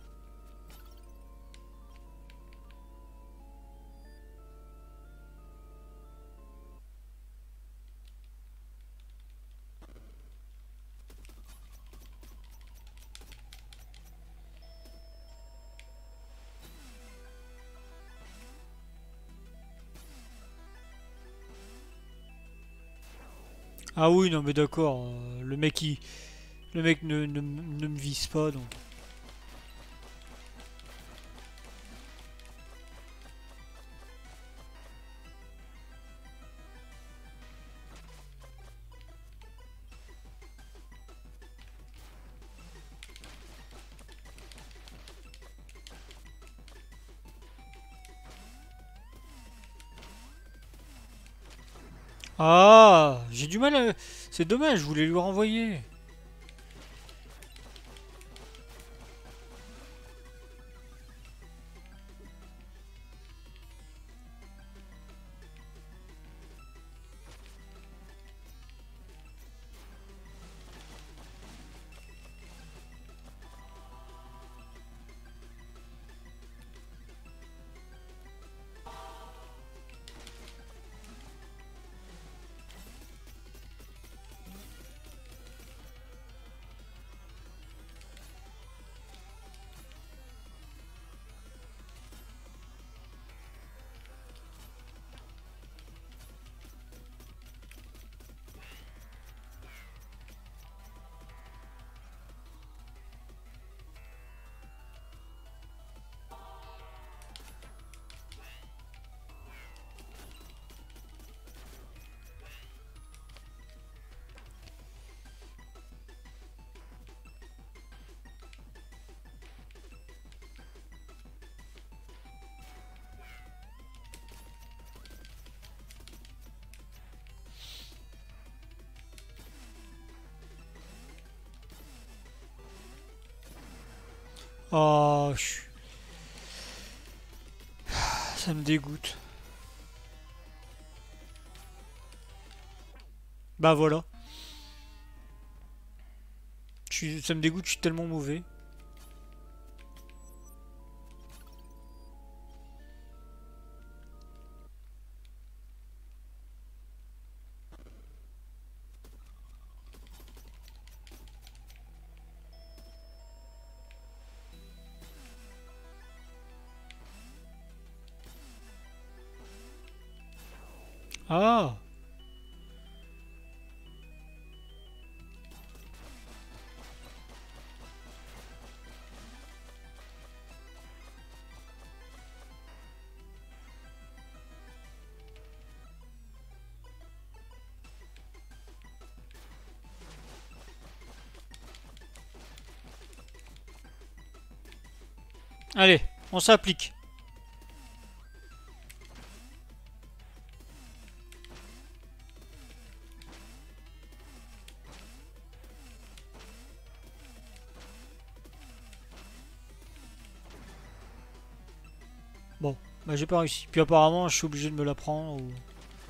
Ah oui, non mais d'accord, euh, le mec il... Le mec ne, ne, ne me vise pas donc... Ah, j'ai du mal à... C'est dommage, je voulais lui renvoyer. Oh, je- ça me dégoûte. Bah voilà. Je suis- ça me dégoûte, je suis tellement mauvais. Ah! Allez, on s'applique. Bon, bah j'ai pas réussi. Puis apparemment, je suis obligé de me la prendre. Ou...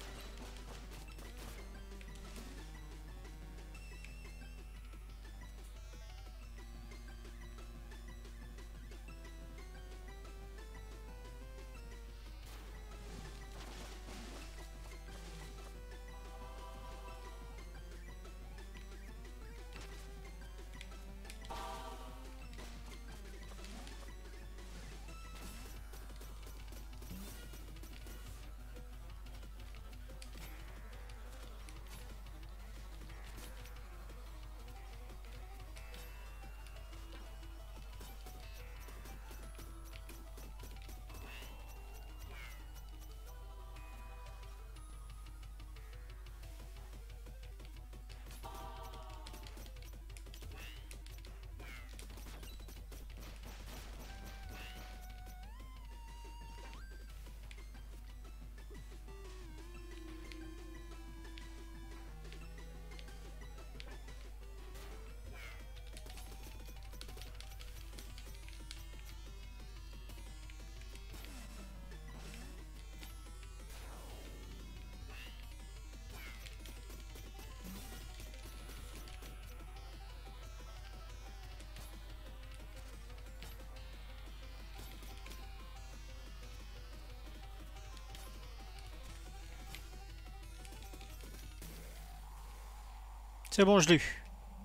C'est bon, je l'ai eu.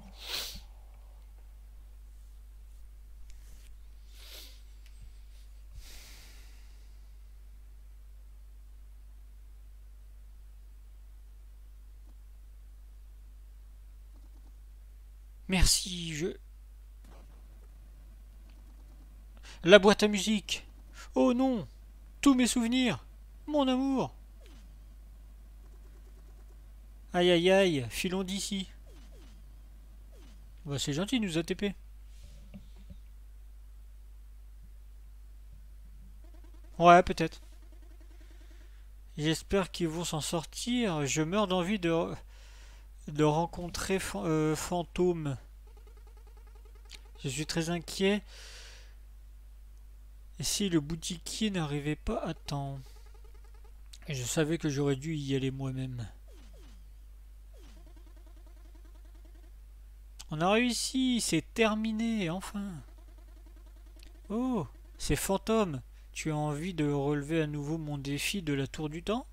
Merci, je... La boîte à musique. Oh non, tous mes souvenirs. Mon amour. Aïe aïe aïe, filons d'ici. Bah c'est gentil, il nous a T P. Ouais, peut-être. J'espère qu'ils vont s'en sortir. Je meurs d'envie de, de rencontrer Fan- euh, Fantôme. Je suis très inquiet. Et si le boutiquier n'arrivait pas à temps? Et je savais que j'aurais dû y aller moi-même. On a réussi, c'est terminé, enfin. Oh, c'est Fantôme. Tu as envie de relever à nouveau mon défi de la tour du temps?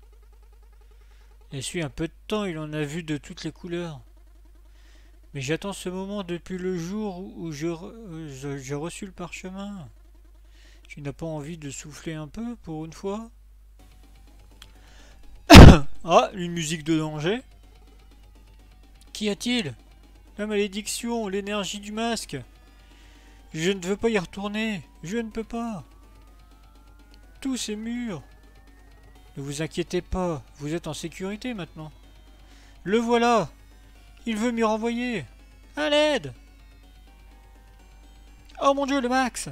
Il suit un peu de temps, il en a vu de toutes les couleurs. Mais j'attends ce moment depuis le jour où j'ai je, j'ai reçu le parchemin. Tu n'as pas envie de souffler un peu pour une fois? Ah, une musique de danger. Qu'y a-t-il? La malédiction, l'énergie du masque. Je ne veux pas y retourner. Je ne peux pas. Tous ces murs. Ne vous inquiétez pas, vous êtes en sécurité maintenant. Le voilà. Il veut m'y renvoyer. À l'aide. Oh mon dieu, le max.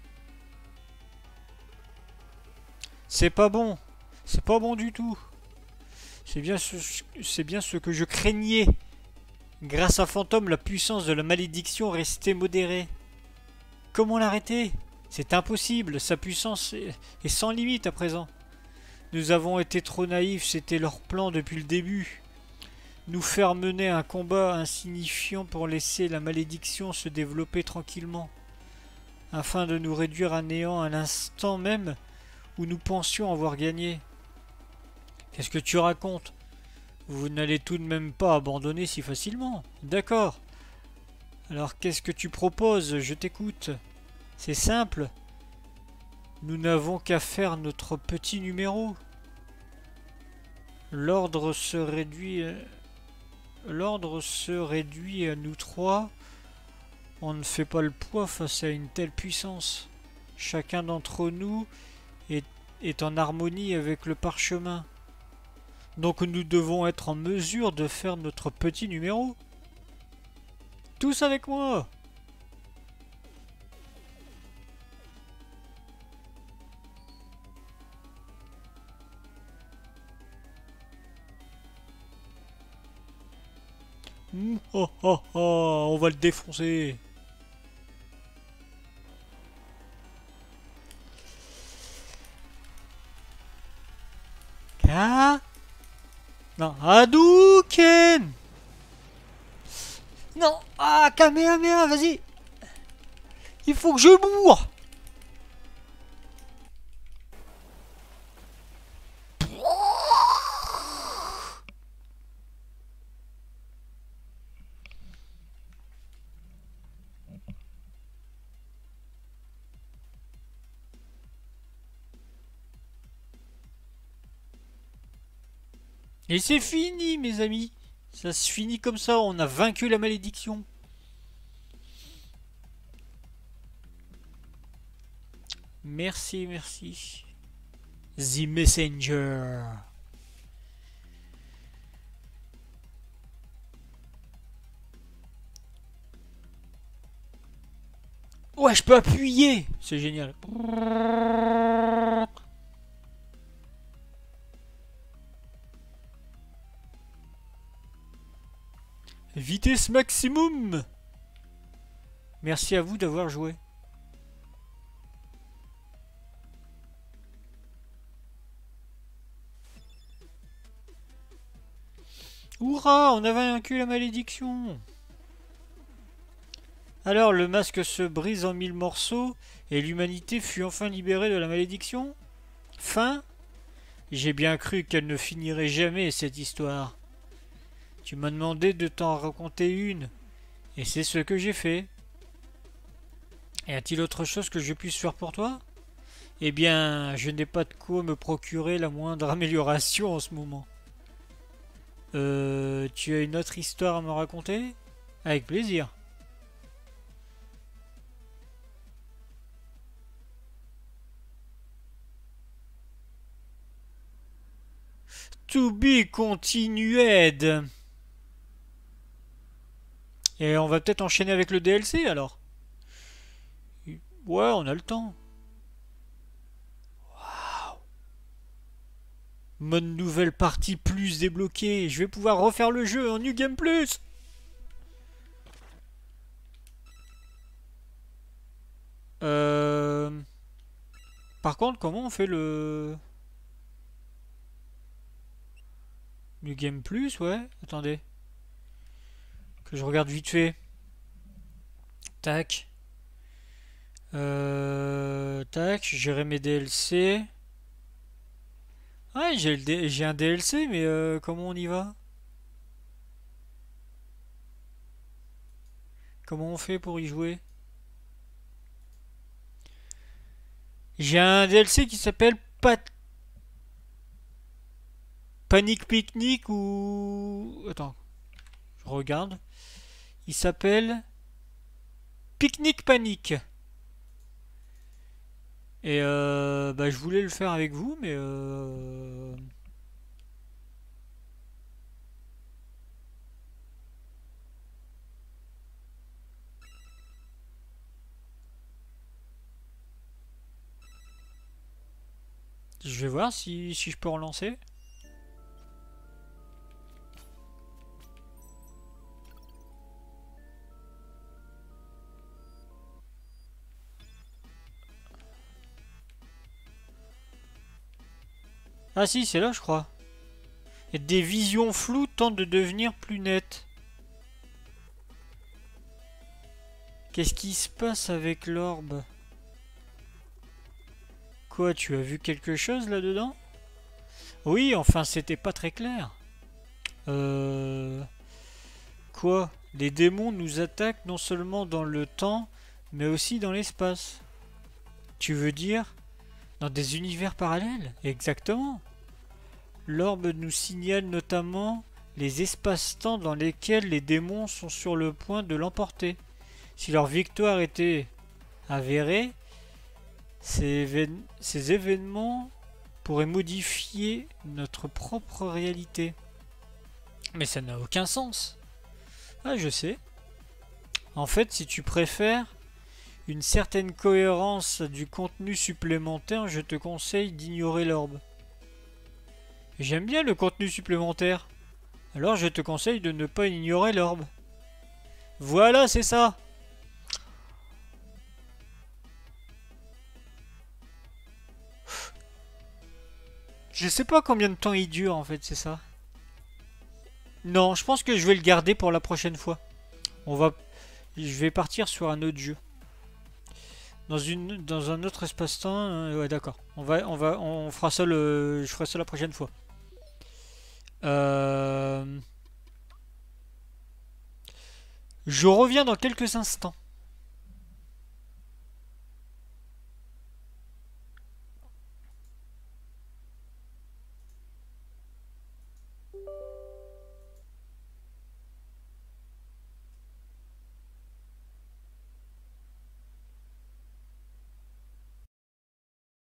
C'est pas bon. C'est pas bon du tout. C'est bien, ce, c'est bien ce que je craignais. Grâce à Fantôme, la puissance de la malédiction restait modérée. Comment l'arrêter? C'est impossible, sa puissance est, est sans limite à présent. Nous avons été trop naïfs, c'était leur plan depuis le début. nous faire mener un combat insignifiant pour laisser la malédiction se développer tranquillement, afin de nous réduire à néant à l'instant même où nous pensions avoir gagné. Qu'est-ce que tu racontes? Vous n'allez tout de même pas abandonner si facilement. D'accord. Alors qu'est-ce que tu proposes? Je t'écoute. C'est simple. Nous n'avons qu'à faire notre petit numéro. L'ordre se réduit... L'ordre se réduit à nous trois. On ne fait pas le poids face à une telle puissance. Chacun d'entre nous est, est en harmonie avec le parchemin. Donc nous devons être en mesure de faire notre petit numéro. Tous avec moi! Mmh, oh, oh, oh, on va le défoncer. Ka Non, Hadouken! Non, ah, Kamehameha, vas-y! Il faut que je moure! Et c'est fini, mes amis. Ça se finit comme ça, on a vaincu la malédiction. Merci, merci. The Messenger. Ouais, je peux appuyer. C'est génial. Vitesse maximum. Merci à vous d'avoir joué. Hurrah, on a vaincu la malédiction. Alors, le masque se brise en mille morceaux et l'humanité fut enfin libérée de la malédiction? Fin? J'ai bien cru qu'elle ne finirait jamais, cette histoire. Tu m'as demandé de t'en raconter une, et c'est ce que j'ai fait. Y a-t-il autre chose que je puisse faire pour toi? Eh bien, je n'ai pas de quoi me procurer la moindre amélioration en ce moment. Euh, tu as une autre histoire à me raconter? Avec plaisir. To be continued. Et on va peut-être enchaîner avec le D L C alors. Ouais, on a le temps. Waouh. Mode nouvelle partie plus débloquée. Je vais pouvoir refaire le jeu en New Game Plus. Euh... Par contre, comment on fait le... New Game Plus, ouais. Attendez. Que je regarde vite fait. Tac. Euh... Tac, gérer mes D L C. Ouais, j'ai le D- j'ai un D L C, mais euh, comment on y va? Comment on fait pour y jouer? J'ai un D L C qui s'appelle Pat... Panic Picnic ou... Attends, je regarde. Il s'appelle Picnic Panic. Et euh, bah, je voulais le faire avec vous, mais euh... je vais voir si, si je peux relancer. Ah si, c'est là, je crois. Et des visions floues tentent de devenir plus nettes. Qu'est-ce qui se passe avec l'orbe? Quoi, tu as vu quelque chose là-dedans? Oui, enfin, c'était pas très clair. Euh... Quoi? Les démons nous attaquent non seulement dans le temps, mais aussi dans l'espace. Tu veux dire dans des univers parallèles? Exactement. L'orbe nous signale notamment les espaces-temps dans lesquels les démons sont sur le point de l'emporter. Si leur victoire était avérée, ces, évén ces événements pourraient modifier notre propre réalité. Mais ça n'a aucun sens. Ah, je sais. En fait, si tu préfères une certaine cohérence du contenu supplémentaire, je te conseille d'ignorer l'orbe. J'aime bien le contenu supplémentaire. Alors je te conseille de ne pas ignorer l'orbe. Voilà, c'est ça. Je sais pas combien de temps il dure en fait, c'est ça. Non, je pense que je vais le garder pour la prochaine fois. On va, je vais partir sur un autre jeu. Dans une, dans un autre espace-temps. Euh, ouais, d'accord. On va, on va, on fera ça le, je ferai ça la prochaine fois. Euh... Je reviens dans quelques instants.